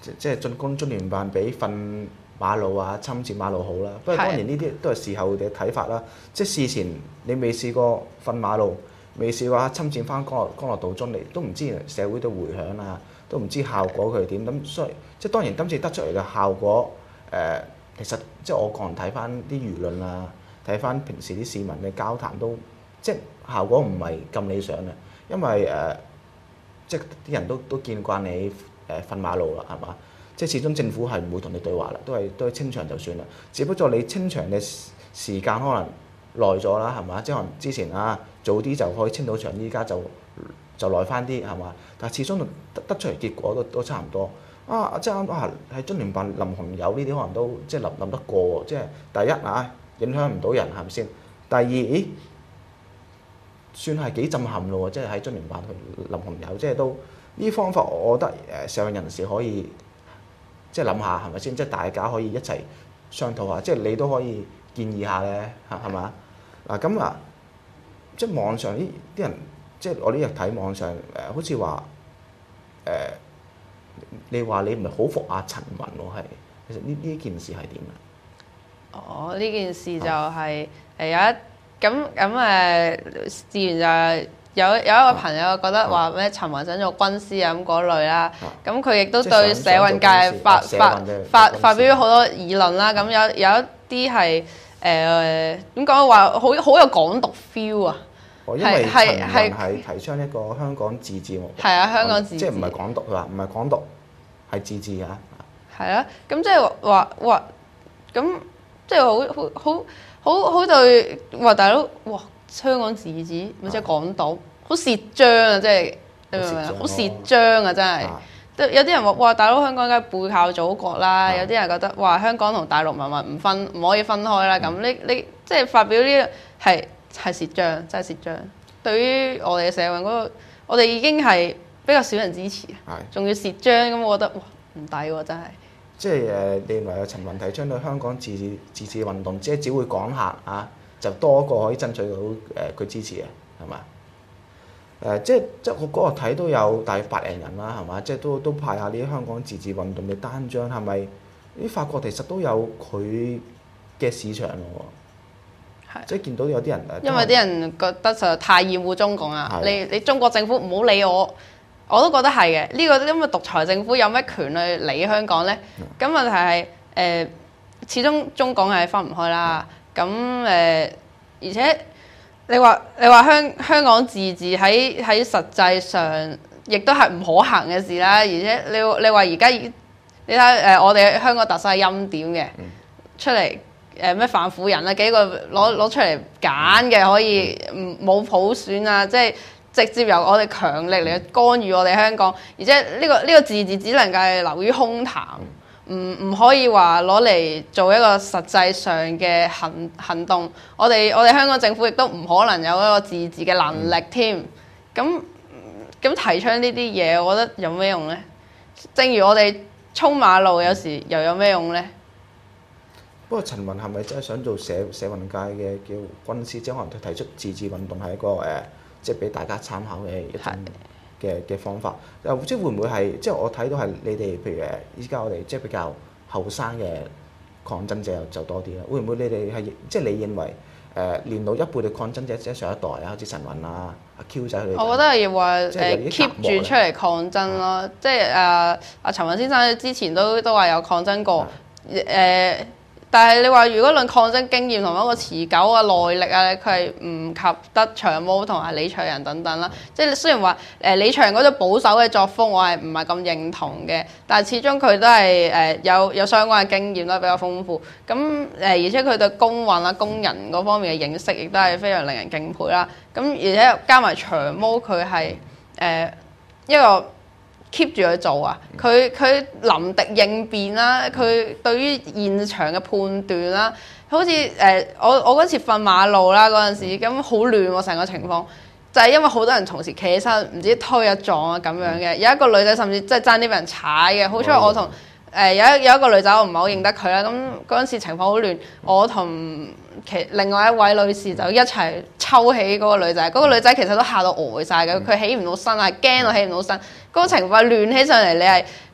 即即係進攻中聯辦比瞓馬路啊、侵佔馬路好啦。不過當然呢啲都係事後嘅睇法啦。即係事前你未試過瞓馬路，未試過侵佔翻干諾干諾道中，你都唔知社會嘅迴響啊，都唔知效果佢係點。咁所以即係當然今次得出嚟嘅效果誒、呃，其實即係我個人睇翻啲輿論啊，睇翻平時啲市民嘅交談都即係效果唔係咁理想嘅，因為誒、呃、即係啲人都都見慣你。誒瞓馬路啦，係嘛？即係始終政府係唔會同你對話啦，都係都係清場就算啦。只不過你清場嘅時間可能耐咗啦，係嘛？即係可能之前啊早啲就可以清到場，依家就就耐翻啲，係嘛？但係始終得得出嚟結果都都差唔多。啊，即係啱啊！喺中聯辦林鴻友呢啲可能都即係諗諗得過喎。即係第一啊，影響唔到人係咪先？第二，咦，算係幾震撼咯喎！即係喺中聯辦去林鴻友，即係都。呢啲方法，我覺得誒社運人士可以即係諗下係咪先？即係大家可以一齊商討下，即係你都可以建議下咧，係係嘛？嗱咁啊，即係網上呢啲人，即係我呢日睇網上誒、呃，好似話誒，你話你唔係好服阿陳雲喎，係其實呢呢件事係點啊？ 哦，呢件事就係、是、誒有一咁咁誒，自然就係。有有一個朋友覺得話咩陳雲想做軍師啊咁嗰類啦，咁佢亦都對社運界發發發發表咗好多議論啦。咁有有一啲係誒點講話好好有港獨 feel 啊， 係係係係提倡一個香港自治喎。係啊，香港自治即係唔係港獨，佢話唔係港獨係自治啊。 係啊，咁即係話話咁即係好好好好好對話大佬哇！香港自治咪即係港島，好蝕章啊！即係你明唔明啊？好蝕章啊！真係，都有啲人話：哇！大佬香港梗係背靠祖國啦。啊、有啲人覺得：哇！香港同大陸文物唔分，唔可以分開啦。咁呢呢即係發表呢個係係蝕章，真係蝕章。對於我哋嘅社運嗰個，我哋已經係比較少人支持，仲要蝕章咁，我覺得哇唔抵喎！真係。即係誒，你認為阿陳雲提倡對香港自治自治運動，即係只會講下啊？就多個可以爭取到誒佢支持嘅，係嘛？誒、呃、即係即係我嗰日睇都有大約百零人啦，係嘛？即係都都派下呢啲香港自治運動嘅單張，係咪？啲發覺其實都有佢嘅市場喎。係。即係見到有啲人誒。 因為啲人覺得實在太厭惡中共啊！的你你中國政府唔好理我，我都覺得係嘅。呢、這個因為獨裁政府有咩權去理香港咧？咁問題係誒、呃，始終中港係分唔開啦。咁誒、呃，而且你話你話香香港自治喺喺實際上亦都係唔可行嘅事啦。而且你你話而家你睇誒、呃，我哋香港特首係欽點嘅，出嚟誒咩反腐人啊幾個攞攞出嚟揀嘅，可以唔冇普選啊，即係直接由我哋強力嚟干預我哋香港。而且呢、呢個呢、呢個自治只能夠係流於空談。唔唔可以話攞嚟做一個實際上嘅行行動，我哋我哋香港政府亦都唔可能有一個自治嘅能力添。咁咁提倡呢啲嘢，我覺得有咩用呢？正如我哋衝馬路，有時又有咩用呢？ 不過陳雲係咪真係想做社社運界嘅叫軍師？即係可能佢提出自治運動係一個誒、呃，即係俾大家參考嘅一種嘅嘅方法，又即係會唔會係即係我睇到係你哋譬如誒依家我哋即係比較後生嘅抗爭者就多啲啦。會唔會你哋係即係你認為誒、呃、年老一輩嘅抗爭者即係上一代啊，好似陳雲啊、阿 Q 仔佢哋？ 我覺得係話誒 keep 住出嚟抗爭咯，啊、即係誒阿陳雲先生之前都都話有抗爭過誒。呃但係你話如果論抗爭經驗同埋一個持久啊耐力啊，佢係唔及得長毛同埋李卓人等等啦。即係雖然話誒、呃、李卓人嗰種保守嘅作風，我係唔係咁認同嘅，但係始終佢都係誒、呃、有有相關嘅經驗都係比較豐富。咁誒、呃、而且佢對工運啊工人嗰方面嘅認識亦都係非常令人敬佩啦。咁而且加埋長毛佢係誒一個 keep 住去做啊！佢佢臨敵應變啦，佢對於現場嘅判斷啦，好似誒、呃、我我嗰次瞓馬路啦嗰陣時，咁好亂喎成個情況，就係、是、因為好多人同時企起身，唔知推啊撞啊咁樣嘅，有一個女仔甚至即係爭啲俾人踩嘅，好彩我同誒、呃、有一有一個女仔我唔係好認得佢啦，咁嗰陣時情況好亂，我同其另外一位女士就一齊抽起嗰個女仔，嗰、那個女仔其實都嚇到呆晒嘅，佢起唔到身啊，驚到起唔到身。嗰個情況亂起上嚟，你係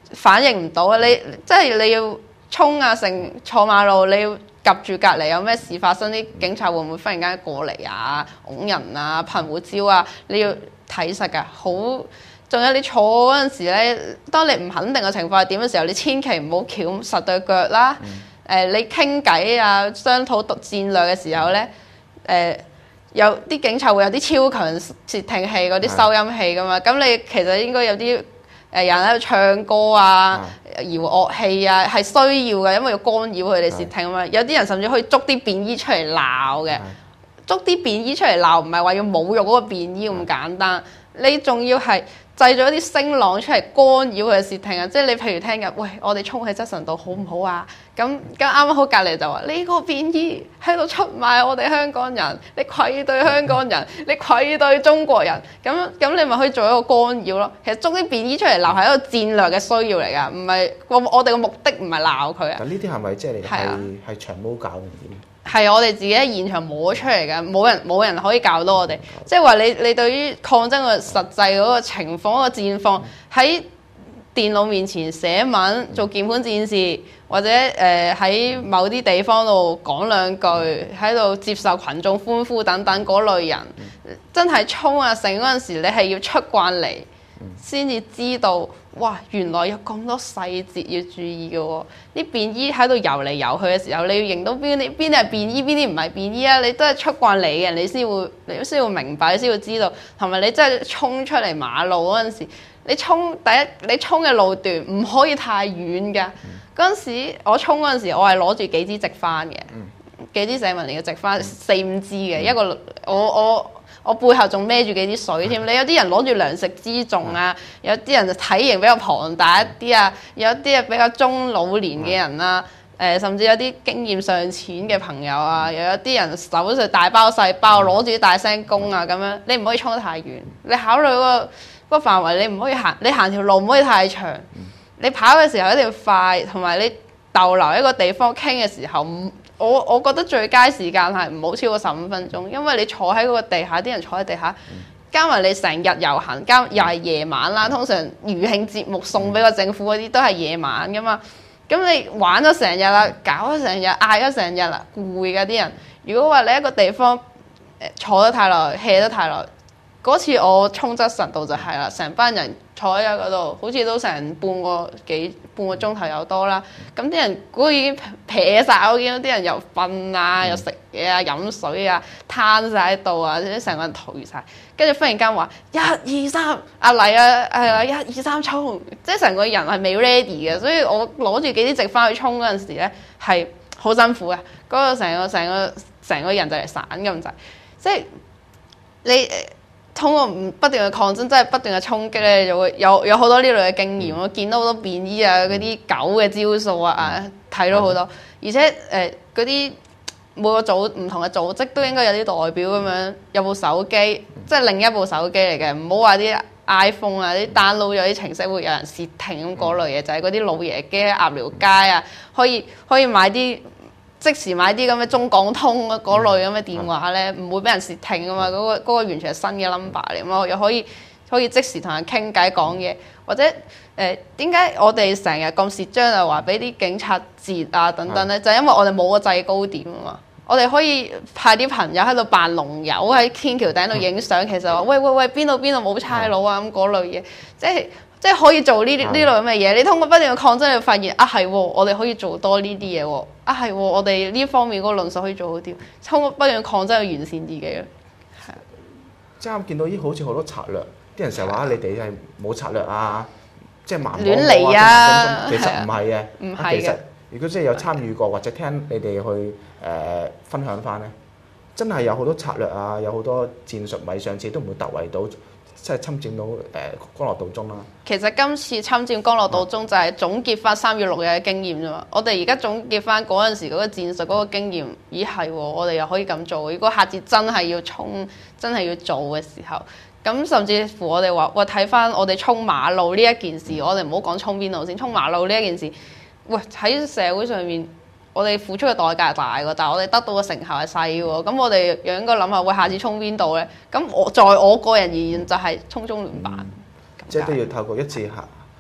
反應唔到啊！你即係你要衝啊，成坐馬路你要及住隔離有咩事發生，啲警察會唔會忽然間過嚟啊、擁人啊、噴胡椒啊？你要睇實㗎，好。仲有你坐嗰陣時咧，當你唔肯定嘅情況係點嘅時候，你千祈唔好翹實對腳啦。誒、嗯呃，你傾偈啊、商討戰略嘅時候咧，誒、呃、有啲警察會有啲超強竊聽器嗰啲收音器噶嘛，咁、嗯、你其實應該有啲誒人喺度唱歌啊、嗯、搖樂器啊，係需要嘅，因為要干擾佢哋竊聽啊嘛。嗯、有啲人甚至可以捉啲便衣出嚟鬧嘅，嗯、捉啲便衣出嚟鬧，唔係話要侮辱嗰個便衣咁簡單，嗯、你仲要係製造一啲聲浪出嚟干擾佢嘅竊聽啊！即係你譬如聽緊，喂，我哋衝喺側臣道好唔好啊？咁咁啱啱好隔離就話呢個便衣喺度出賣我哋香港人，你愧對香港人，你愧對中國人，咁咁你咪可以做一個干擾咯。其實捉啲便衣出嚟鬧係一個戰略嘅需要嚟㗎，唔係我我哋嘅目的唔係鬧佢啊。 但呢啲係咪即係你係係長毛搞定點？ 係我哋自己喺現場摸出嚟嘅，冇人冇人可以教到我哋。即係話你你對於抗爭嘅實際嗰個情況、嗰個戰況，喺電腦面前寫文做鍵盤戰士，或者誒喺、呃、某啲地方度講兩句，喺度接受群眾歡呼等等嗰類人，真係衝啊成嗰陣時，你係要出慣嚟先至知道。哇！原來有咁多細節要注意嘅喎，啲便衣喺度游嚟游去嘅時候，你要認到邊啲邊啲係便衣，邊啲唔係便衣啊！你都係出慣嚟嘅人，你先會你先會明白，你先會知道，同埋你真係衝出嚟馬路嗰陣時，你衝第一你衝嘅路段唔可以太遠㗎。嗰陣、嗯、時我衝嗰陣時，我係攞住幾支直幡嘅，嗯、幾支社民連嘅直幡，四五支嘅，嗯、一個我我。我我背後仲孭住幾啲水添，你有啲人攞住糧食輜重啊，有啲人就體型比較龐大一啲啊，有啲啊比較中老年嘅人啊，誒、呃、甚至有啲經驗尚淺嘅朋友啊，又有啲人手上大包細包攞住啲大聲公啊咁樣，你唔可以衝得太遠，你考慮嗰、嗰個嗰個範圍，你唔可以行，你行條路唔可以太長，你跑嘅時候一定要快，同埋你逗留一個地方傾嘅時候唔。我我覺得最佳時間係唔好超過十五分鐘，因為你坐喺嗰個地下，啲人坐喺地下，加埋你成日遊行，加又係夜晚啦。通常餘慶節目送俾個政府嗰啲都係夜晚噶嘛。咁你玩咗成日啦，搞咗成日，嗌咗成日啦，攰㗎啲人。如果話你一個地方坐得太耐，hea 得太耐，嗰次我衝側臣道就係啦，成班人坐喺嗰度，好似都成半個幾半個鐘頭有多啦。咁啲人嗰個已經撇晒，我見到啲人又瞓啊，又食嘢啊，飲水啊，攤晒喺度啊，成個人頹晒。跟住忽然間話一二三，阿黎啊，係啊，一二三衝，即係成個人係未 ready 嘅。所以我攞住幾支直幡去衝嗰陣時咧，係好辛苦嘅。嗰、嗰個成個成個成個人就嚟散咁滯，即係你。通過唔不斷嘅抗爭，真係不斷嘅衝擊咧，就會有有好多呢類嘅經驗。我見到好多便衣啊，嗰啲狗嘅招數啊，睇到好多。而且誒嗰啲每個組唔同嘅組織都應該有啲代表咁樣，有部手機，即係另一部手機嚟嘅。唔好話啲 iPhone 啊，啲 download 咗啲程式會有人竊聽咁嗰類嘢，就係嗰啲老爺機喺鴨寮街啊，可以可以買啲。即時買啲咁嘅中港通嗰類咁嘅電話咧，唔、嗯、會俾人竊聽噶嘛。嗰、那個嗰、那個完全係新嘅 number 嚟嘛，又可以可以即時同人傾偈講嘢，或者誒點解我哋成日咁蝕章啊？話俾啲警察截啊等等咧，嗯、就係因為我哋冇個制高點啊嘛。我哋可以派啲朋友喺度扮龍友喺天橋頂度影相，其實話喂喂喂邊度邊度冇差佬啊咁嗰類嘢，即係。即係可以做呢啲呢類咁嘅嘢，你通過不斷嘅抗爭，你會發現啊係，我哋可以做多呢啲嘢喎，啊係，我哋呢方面嗰個論述可以做好啲，通過不斷嘅抗爭去完善自己咯。係啊， 即係啱見到依好似好多策略，啲人成日話你哋係冇策略啊，即係盲亂嚟啊， 其實唔係嘅， 唔係嘅。 如果真係有參與過或者聽你哋去誒、呃、分享翻咧，真係有好多策略啊，有好多戰術米上次都唔會突圍到。即係侵佔到誒干諾道中啦。其實今次侵佔干諾道中就係總結翻三月六日嘅經驗啫嘛。我哋而家總結翻嗰陣時嗰個戰術嗰個經驗，咦係喎，我哋又可以咁做。如果下次真係要衝，真係要做嘅時候，咁甚至乎我哋話，喂睇翻我哋衝馬路呢一件事，我哋唔好講衝邊度先，衝馬路呢一件事，喂喺社會上面。我哋付出嘅代價係大㗎，但係我哋得到嘅成效係細喎。咁我哋又應該諗下，喂，下次衝邊度咧？咁我在我個人而言就係衝中聯辦。 嗯、即係都要透過一次行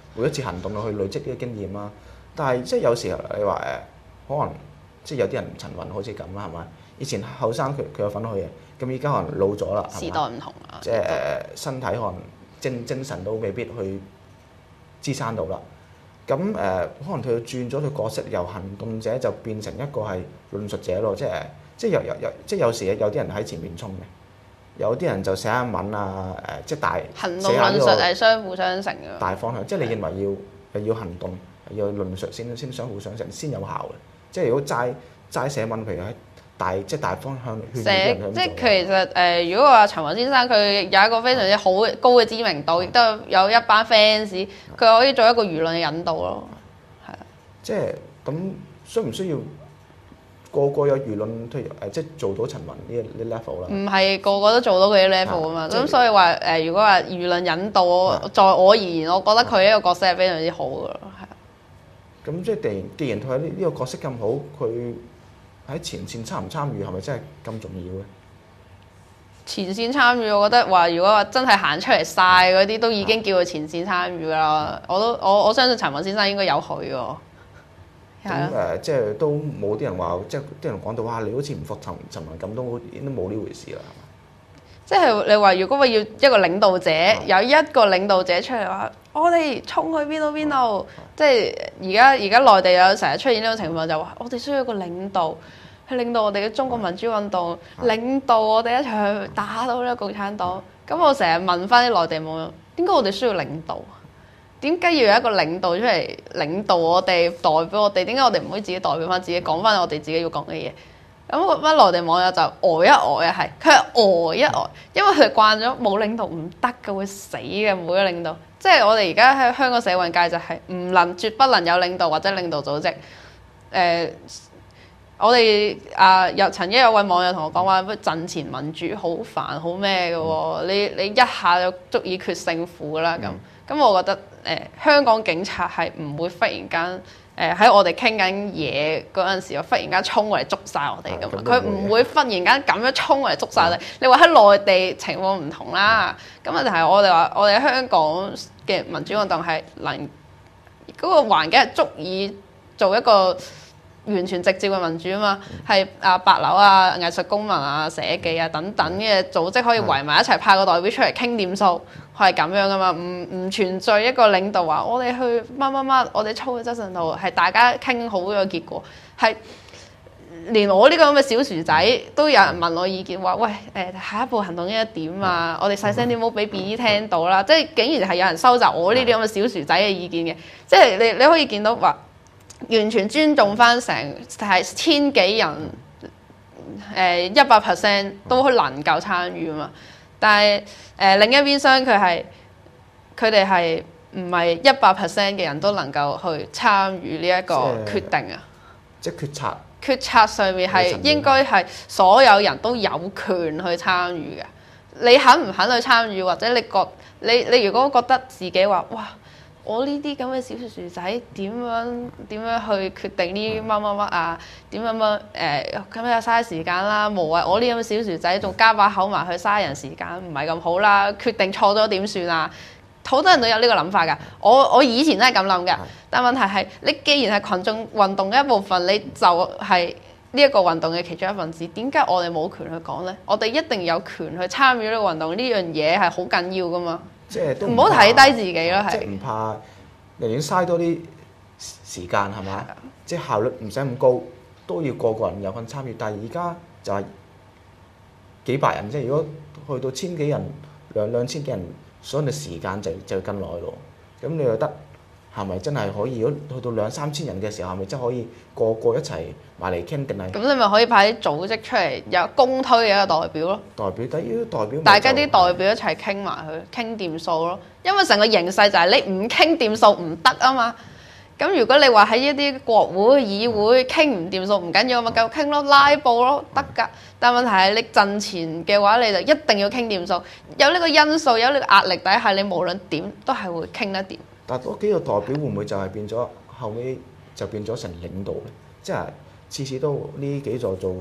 每一次行動去累積呢個經驗啦。但係即係有時候你話誒，可能即係有啲人陳雲好似咁啦，係咪？以前後生佢佢有份去嘅，咁而家可能老咗啦， 時代唔同啦， 即係誒身體可能精精神都未必去支撐到啦。咁誒、呃、可能佢轉咗佢角色，由行動者就變成一個係論述者咯，即係即係有有有即係有時有啲人喺前面衝嘅，有啲人就寫下文啊誒、呃，即係大行動論述係相輔相成嘅。 大方向，即係你認為要係要行動，要論述先先相輔相成先有效嘅。即係如果齋齋寫文，譬如喺大即係大方向勸啲人去做。 即係其實誒、呃，如果話陳雲先生佢有一個非常之好高嘅知名度，亦都有一班 fans，佢可以做一個輿論嘅引導咯。係啊。 即係咁，需唔需要個個有輿論推誒，即係做到陳雲呢呢 level 啦？ 唔係個個都做到佢嘅 level 啊嘛。咁所以話誒、呃，如果話輿論引導，在我而言，我覺得佢呢個角色係非常之好嘅咯。係啊。 咁即係既然既然佢喺呢呢個角色咁好，佢喺前線參唔參與係咪真係咁重要咧？ 前線參與，我覺得話如果話真係行出嚟晒嗰啲，都已經叫佢前線參與啦。我都我我相信陳雲先生應該有佢喎。 咁誒、呃，即係都冇啲人話，即係啲人講到哇，你好似唔服陳陳雲咁，都都冇呢回事啦，係嘛？ 即係你話，如果話要一個領導者，有一個領導者出嚟話，我哋衝去邊度邊度，即係而家而家內地有成日出現呢種情況，就話我哋需要一個領導去領導我哋嘅中國民主運動，領導我哋一齊去打倒呢個共產黨。咁我成日問翻啲內地網友，點解我哋需要領導？點解要有一個領導出嚟領導我哋，代表我哋？點解我哋唔可以自己代表翻自己，講翻我哋自己要講嘅嘢？咁班內地網友就呆一呆啊，係佢係呆一呆，因為佢哋慣咗冇領導唔得嘅，會死嘅冇咗領導。即係我哋而家喺香港社運界就係唔能絕不能有領導或者領導組織。誒、呃，我哋啊有曾經有位網友同我講話，乜陣前民主好煩好咩嘅喎？你你一下就足以決勝負㗎啦咁。咁、嗯、我覺得誒、呃、香港警察係唔會忽然間。誒喺、呃、我哋傾緊嘢嗰陣時，又忽然間衝過嚟捉晒我哋咁，佢唔會忽然間咁樣衝過嚟捉晒我哋。你話喺內地情況唔同啦，咁啊就係我哋話我哋喺香港嘅民主運動係能嗰、嗰個環境係足以做一個完全直接嘅民主啊嘛，係啊白樓啊、藝術公民啊、社記啊等等嘅組織可以圍埋一齊派個代表出嚟傾掂數。係咁樣噶嘛，唔唔存在一個領導話我哋去乜乜乜，我哋操嘅質詢度係大家傾好咗結果，係連我呢個咁嘅小薯仔都有人問我意見話，喂誒、呃、下一步行動應該點啊？我哋細聲啲，唔好俾 B B 聽到啦。即係竟然係有人收集我呢啲咁嘅小薯仔嘅意見嘅，即係你你可以見到話完全尊重翻成係千幾人誒一百 percent 都能夠參與啊嘛。但係誒、呃、另一邊廂佢係佢哋係唔係一百 percent 嘅人都能夠去參與呢一個決定啊？ 即係決策。 決策上面係應該係所有人都有權去參與嘅。你肯唔肯去參與，或者你覺你你如果覺得自己話哇，我呢啲咁嘅小薯仔點樣點樣去決定呢乜乜乜啊？點樣乜誒咁又嘥時間啦，無謂我呢咁嘅小薯仔仲加把口埋去嘥人時間，唔係咁好啦。決定錯咗點算啊？好多人都有呢個諗法㗎。我我以前都係咁諗㗎，但問題係你既然係群眾運動嘅一部分，你就係呢一個運動嘅其中一份子。點解我哋冇權去講呢？我哋一定有權去參與呢個運動，呢樣嘢係好緊要㗎嘛。 即係都唔好睇低自己咯，係。 即係唔怕，寧願嘥多啲時間係嘛？的即係效率唔使咁高，都要個個人有份參與。但係而家就係幾百人，即係如果去到千幾人、兩兩千幾人，所以你時間就就更耐咯。咁你又得係咪真係可以？如果去到兩三千人嘅時候，係咪真係可以個個一齊埋嚟傾？定係？ 咁你咪可以派啲組織出嚟，有公推嘅一個代表咯。 代表等於代表。 大家啲代表一齊傾埋去，傾掂數咯。因為成個形勢就係你唔傾掂數唔得啊嘛。咁如果你話喺一啲國會、議會傾唔掂數唔緊要，咪繼續傾咯，拉布咯，得㗎。但問題係你陣前嘅話，你就一定要傾掂數。有呢個因素，有呢個壓力底下，你無論點都係會傾得掂。 但係嗰幾個代表會唔會就係變咗後尾就變咗成領導咧？即係次次都呢幾座做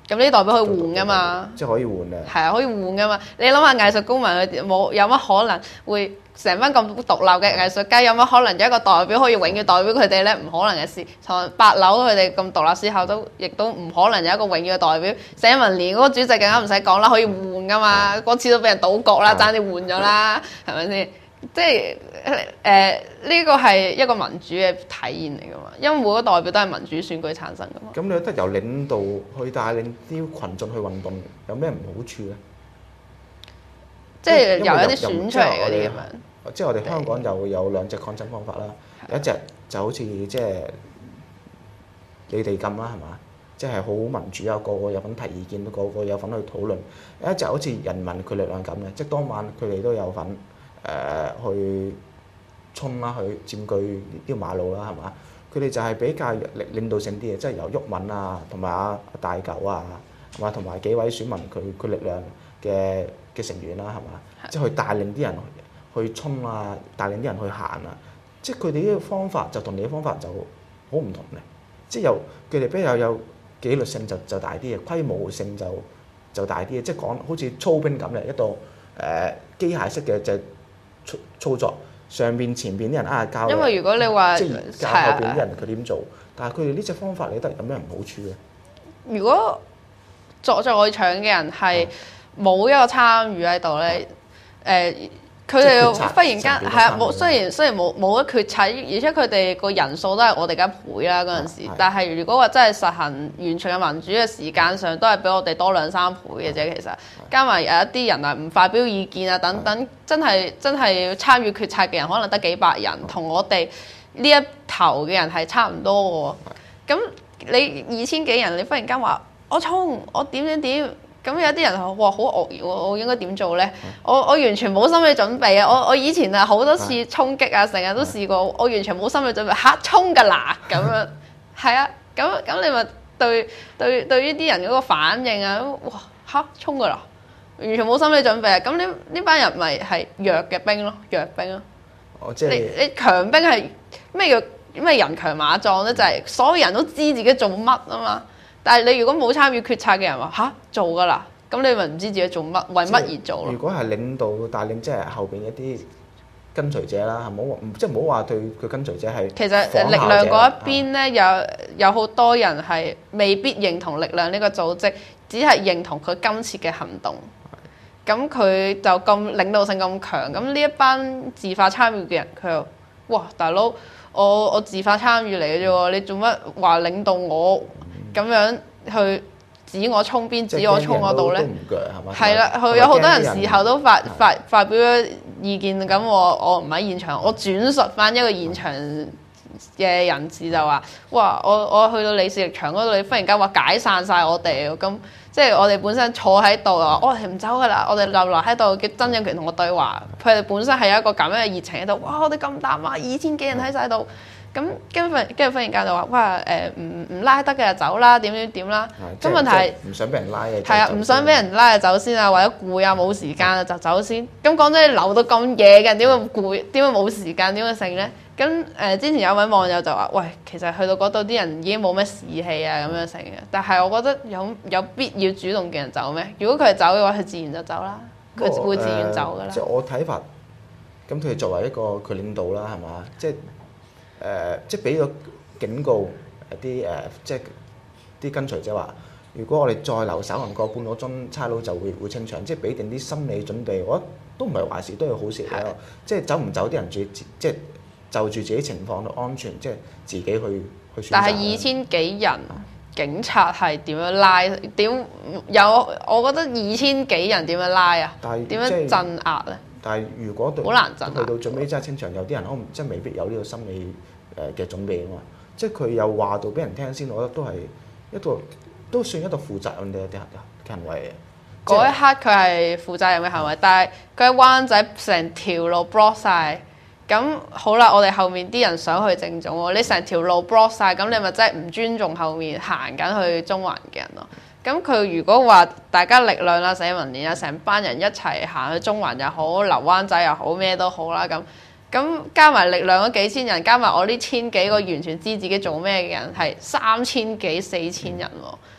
咁呢啲代表可以換噶嘛？ 即係可以換嘅。 係啊，可以換噶嘛？你諗下藝術公民佢冇有乜可能會成班咁獨立嘅藝術家有乜可能有一個代表可以永遠代表佢哋咧？唔可能嘅事。同八樓佢哋咁獨立思考都亦都唔可能有一個永遠嘅代表。社民連嗰個主席更加唔使講啦，可以換噶嘛？嗰次都俾人倒角啦，爭啲換咗啦，係咪先？即係誒呢個係一個民主嘅體現嚟㗎嘛，因為每個代表都係民主選舉產生㗎嘛。 咁你覺得由領導去帶領啲群眾去運動，有咩唔好處咧？ 即係由一啲選出嚟嗰啲咁樣。 即係我哋香港就有兩隻抗爭方法啦，有一隻就好似即係你哋咁啦，係嘛？即係好民主啊，個個有份提意見，個個有份去討論。有一隻好似人民佢力量咁嘅，即係當晚佢哋都有份。誒、呃、去衝啦，去佔據呢條馬路啦，係嘛？佢哋就係比較領領導性啲嘅，即係由毓民啊，同埋阿大狗啊，係嘛？同埋幾位選民佢佢力量嘅嘅成員啦，係嘛？的即係去帶領啲人去衝啊，帶領啲人去行啊。即係佢哋呢個方法就同你嘅方法就好唔同嘅。即係由佢哋比較有紀律性就就大啲嘅，規模性就就大啲嘅。即係講好似操兵咁嘅一個誒、呃、機械式嘅就。操作上邊前邊啲人啊教， 因為如果你話即係教後邊啲人佢點做，但係佢哋呢隻方法你覺得有咩唔好處咧？ 如果作在場嘅人係冇一個參與喺度咧，誒佢哋忽然間係啊冇，雖然雖然冇冇得決策，而且佢哋個人數都係我哋嘅一倍啦嗰陣時，但係如果話真係實行完全嘅民主嘅時間上，都係比我哋多兩三倍嘅啫。其實加埋有一啲人啊唔發表意見啊等等，真係真係參與決策嘅人可能得幾百人，同我哋呢一頭嘅人係差唔多嘅喎。咁你二千幾人，你忽然間話我衝我點點點。咁有啲人話：哇，好愕然喎！我應該點做咧？嗯、我我完全冇心理準備啊！我我以前啊好多次衝擊啊，成日都試過，我完全冇心理準備，嚇衝㗎啦咁樣。係啊，咁咁你咪對對對於啲人嗰個反應啊，哇嚇衝㗎啦！完全冇心理準備啊！咁呢呢班人咪係弱嘅兵咯，弱兵咯。 哦，即係你你強兵係咩叫咩人強馬壯咧？就係、是、所有人都知自己做乜啊嘛。但係你如果冇參與決策嘅人話吓做㗎啦，咁你咪唔知自己做乜，為乜而做咯？ 如果係領導帶領，即係後邊一啲跟隨者啦，係冇即係唔好話對佢跟隨者係。其實力量嗰一邊咧，有有好多人係未必認同力量呢個組織，只係認同佢今次嘅行動。咁佢就咁領導性咁強，咁呢一班自發參與嘅人，佢又哇大佬，我我自發參與嚟嘅啫喎，你做乜話領導我？咁樣去指我衝邊，指我衝嗰度咧？係啦，佢有好多人事後都發發發表咗意見，咁我我唔喺現場，我轉述翻一個現場嘅人士就話：哇！我我去到李氏力場嗰度，你忽然間話解散晒我哋，咁即係我哋本身坐喺度啊，我哋唔走噶啦，我哋留留喺度叫曾蔭權同我對話。佢哋本身係有一個咁樣嘅熱情喺度，哇！我哋咁大啊，二千幾人喺晒度。咁跟住跟住忽然間就話哇誒唔唔拉得嘅就走啦，點點點啦。咁問題係唔想俾人拉嘅。 係啊，唔想俾人拉就走先啊，或者攰啊冇時間啊就走先。咁講真，你留到咁夜嘅，點會攰？點會冇時間？點會剩咧？咁誒、呃、之前有位網友就話：喂，其實去到嗰度啲人已經冇咩士氣啊，咁樣成嘅。但係我覺得有有必要主動叫人走咩？如果佢係走嘅話，佢自然就走啦，佢會自願走㗎啦。 即係我睇法，咁佢作為一個佢領導啦，係嘛？即係。誒、呃，即係俾咗警告啲誒、呃，即係啲跟隨者話：如果我哋再留守行個半個鐘，差佬就會會清場，即係俾定啲心理準備。我覺得都唔係壞事，都係好事嚟咯。即係走唔走啲人住，即係就住自己情況度安全，即係自己去去選擇。 但係二千幾人警察係點樣拉？點有？我覺得二千幾人點樣拉啊？點樣鎮壓咧？ 但係如果對好難鎮去到最尾真係清場，有啲人可能真係未必有呢個心理誒嘅準備啊嘛。即係佢又話到俾人聽先，我覺得都係一個都算一個負責任嘅嘅行為嘅。 嗰一刻佢係負責任嘅行為，但係佢喺灣仔成條路 block 晒。咁好啦，我哋後面啲人想去正總喎，你成條路 block 晒，咁你咪真係唔尊重後面行緊去中環嘅人咯。咁佢如果話大家力量啦、社民連啊，成班人一齊行去中環又好、流灣仔又好，咩都好啦，咁咁加埋力量嗰幾千人，加埋我呢千幾個完全知自己做咩嘅人，係三千幾四千人喎。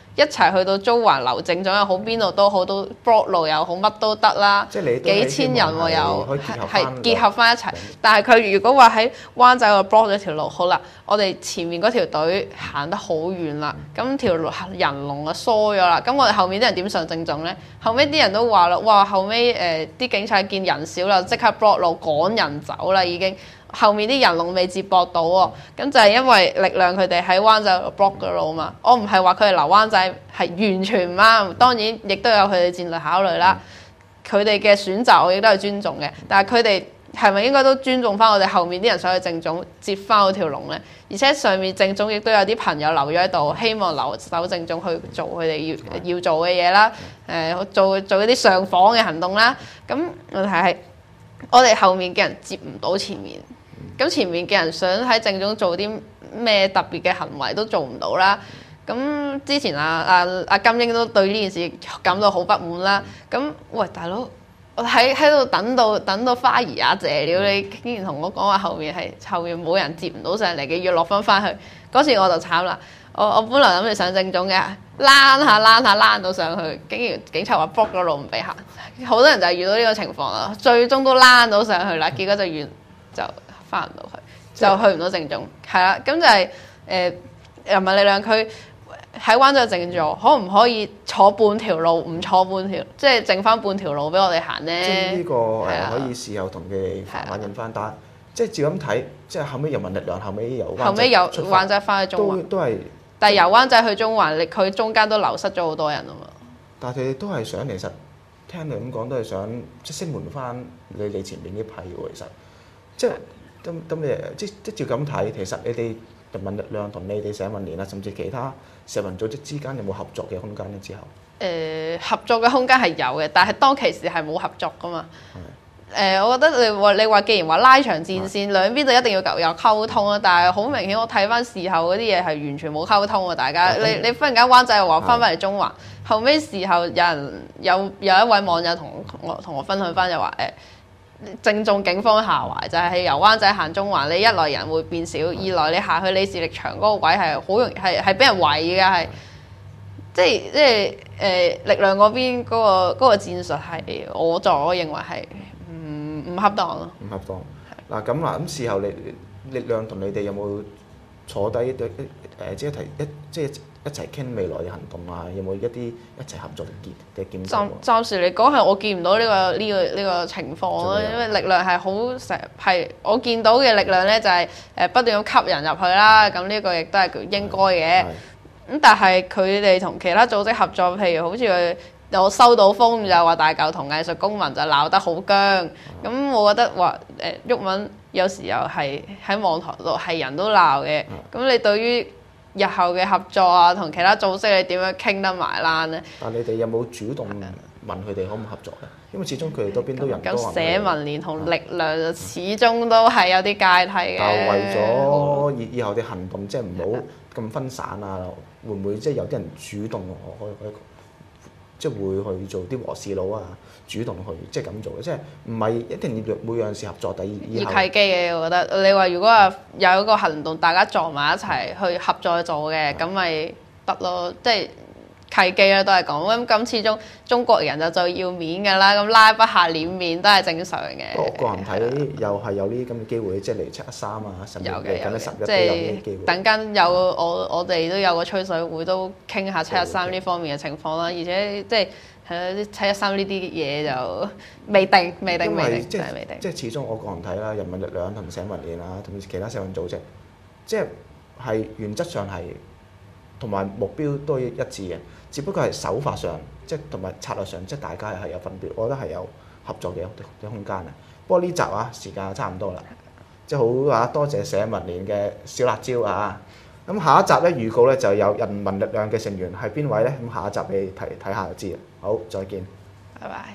一齊去到中環留政總又好，邊度都好，都 block 路又好，乜都得啦。 即係你都幾千人喎又可以結合係返結合翻一齊個。 但係佢如果話喺灣仔度 block 咗條路，好啦，我哋前面嗰條隊行得好遠啦，咁條路人龍啊疏咗啦，咁我哋後面啲人點上政總咧？後尾啲人都話啦，哇！後尾誒啲警察見人少啦，即刻 block 路趕人走啦已經。後面啲人龍未接駁到喎，咁就係因為力量佢哋喺灣仔 block 嘅路嘛。我唔係話佢哋留灣仔係完全唔啱，當然亦都有佢哋戰略考慮啦。佢哋嘅選擇我亦都係尊重嘅，但係佢哋係咪應該都尊重翻我哋後面啲人想去政總接翻嗰條龍呢？而且上面政總亦都有啲朋友留咗喺度，希望留守政總去做佢哋要要做嘅嘢啦，誒、呃、做做一啲上訪嘅行動啦。咁問題係我哋後面嘅人接唔到前面。咁前面嘅人想喺政總做啲咩特別嘅行為都做唔到啦。咁之前阿阿阿金英都對呢件事感到好不滿啦。咁喂大佬，我喺喺度等到等到花兒啊謝了，你竟然同我講話後面係後面冇人接唔到上嚟嘅，要落翻翻去。嗰次我就慘啦。我我本來諗住上政總嘅，躝下躝下躝到上去，竟然警察話 block 咗路唔俾行。好多人就係遇到呢個情況啦，最終都躝到上去啦，結果就完就。翻唔到去，就去唔到政總，係啦，咁就係、是、誒、呃、人民力量佢喺灣仔政座，可唔可以坐半條路，唔坐半條，即係剩翻半條路俾我哋行呢？ 即係呢個誒的可以事後同佢哋反映翻，但係即係照咁睇，即係後尾人民力量後尾由後尾由灣仔翻去中環， 都都係， 但係由灣仔去中環，你佢中間都流失咗好多人啊嘛。 但係佢哋都係想，其實聽你咁講，都係想即係聲援翻你哋前面呢批喎，其實即係。咁咁你即即照咁睇，其實你哋人民力量同你哋社民連啊，甚至其他社民組織之間有冇合作嘅空間咧？之後誒、呃、合作嘅空間係有嘅，但係當其時係冇合作噶嘛。誒、呃，我覺得你話你話，既然話拉長戰線，的兩邊就一定要有溝通啊。但係好明顯，我睇翻事後嗰啲嘢係完全冇溝通啊！大家，的你你忽然間灣仔又話翻返嚟中環，的後尾事後有人有有一位網友同我同我分享翻就話誒。正中警方下懷，就係、是、由灣仔行中環，你一來人會變少，二來你下去李氏力場嗰個位係好容易係係俾人圍嘅，係即係即係誒、呃、力量嗰邊嗰、那個嗰、那個戰術係我作我認為係唔唔恰當咯。唔恰當。嗱咁嗱咁事後你力量同你哋有冇坐低對誒即係一齊一即係一齊傾未來嘅行動啊？有冇一啲一齊合作嘅檢討？暫暫時嚟講係我見唔到呢、這個呢、這個呢、這個情況咯，因為力量係好成係我見到嘅力量咧就係誒不斷咁吸人入去啦，咁呢個亦都係應該嘅。咁但係佢哋同其他組織合作，譬如好似佢有收到風就話大舊同藝術公民就鬧得好僵，咁、嗯、我覺得話誒毓民有時候係喺網台度係人都鬧嘅，咁、嗯、你對於日後嘅合作啊，同其他組織你點樣傾得埋欄呢？ 但你哋有冇主動問佢哋可唔可以合作咧？因為始終佢哋嗰邊都人多。 咁社民連同力量就始終都係有啲階梯嘅。 但係為咗以以後啲行動，即係唔好咁分散啊，會唔會即係有啲人主動可可即係會去做啲和事佬啊？主動去即係咁做嘅，即係唔係一定要每樣事合作，第二要契機嘅，我覺得。你話如果話有一個行動，大家撞埋一齊去合作做嘅，咁咪得咯。即係契機啦，都係講咁。咁始終中國人就最要面㗎啦，咁拉不下臉面都係正常嘅。 我個人睇又係有呢啲咁嘅機會，即係嚟七一三啊，甚至嚟緊十一即都有呢啲機會。 等間有我我哋都有個吹水會，都傾下七一三呢方面嘅情況啦。而且即係。係啦，七一三呢啲嘢就未定，未定，未定，真係未定。 即係始終我個人睇啦，人民力量同社民連啊，同其他社運組織，即係係原則上係同埋目標都一致嘅，只不過係手法上，即係同埋策略上，即係大家係有分別。我覺得係有合作嘅嘅空間啊。不過呢集啊，時間差唔多啦，即係好啊，多謝社民連嘅小辣椒啊！咁下一集咧預告咧就有人民力量嘅成員係邊位咧？咁下一集你睇睇下就知啦。好，再見。 拜拜。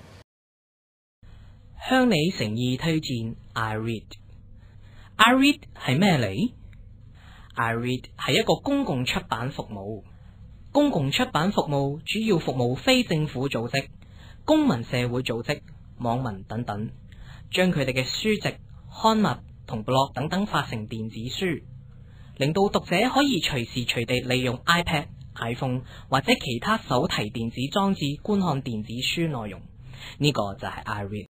向你誠意推薦 iRead。iRead 係咩嚟？iRead 係一個公共出版服務。公共出版服務主要服務非政府組織、公民社會組織、網民等等，將佢哋嘅書籍、刊物同 blog 等等發成電子書，令到讀者可以隨時隨地利用 iPad、 iPhone 或者其他手提電子裝置觀看電子書內容。呢個就係 iRead。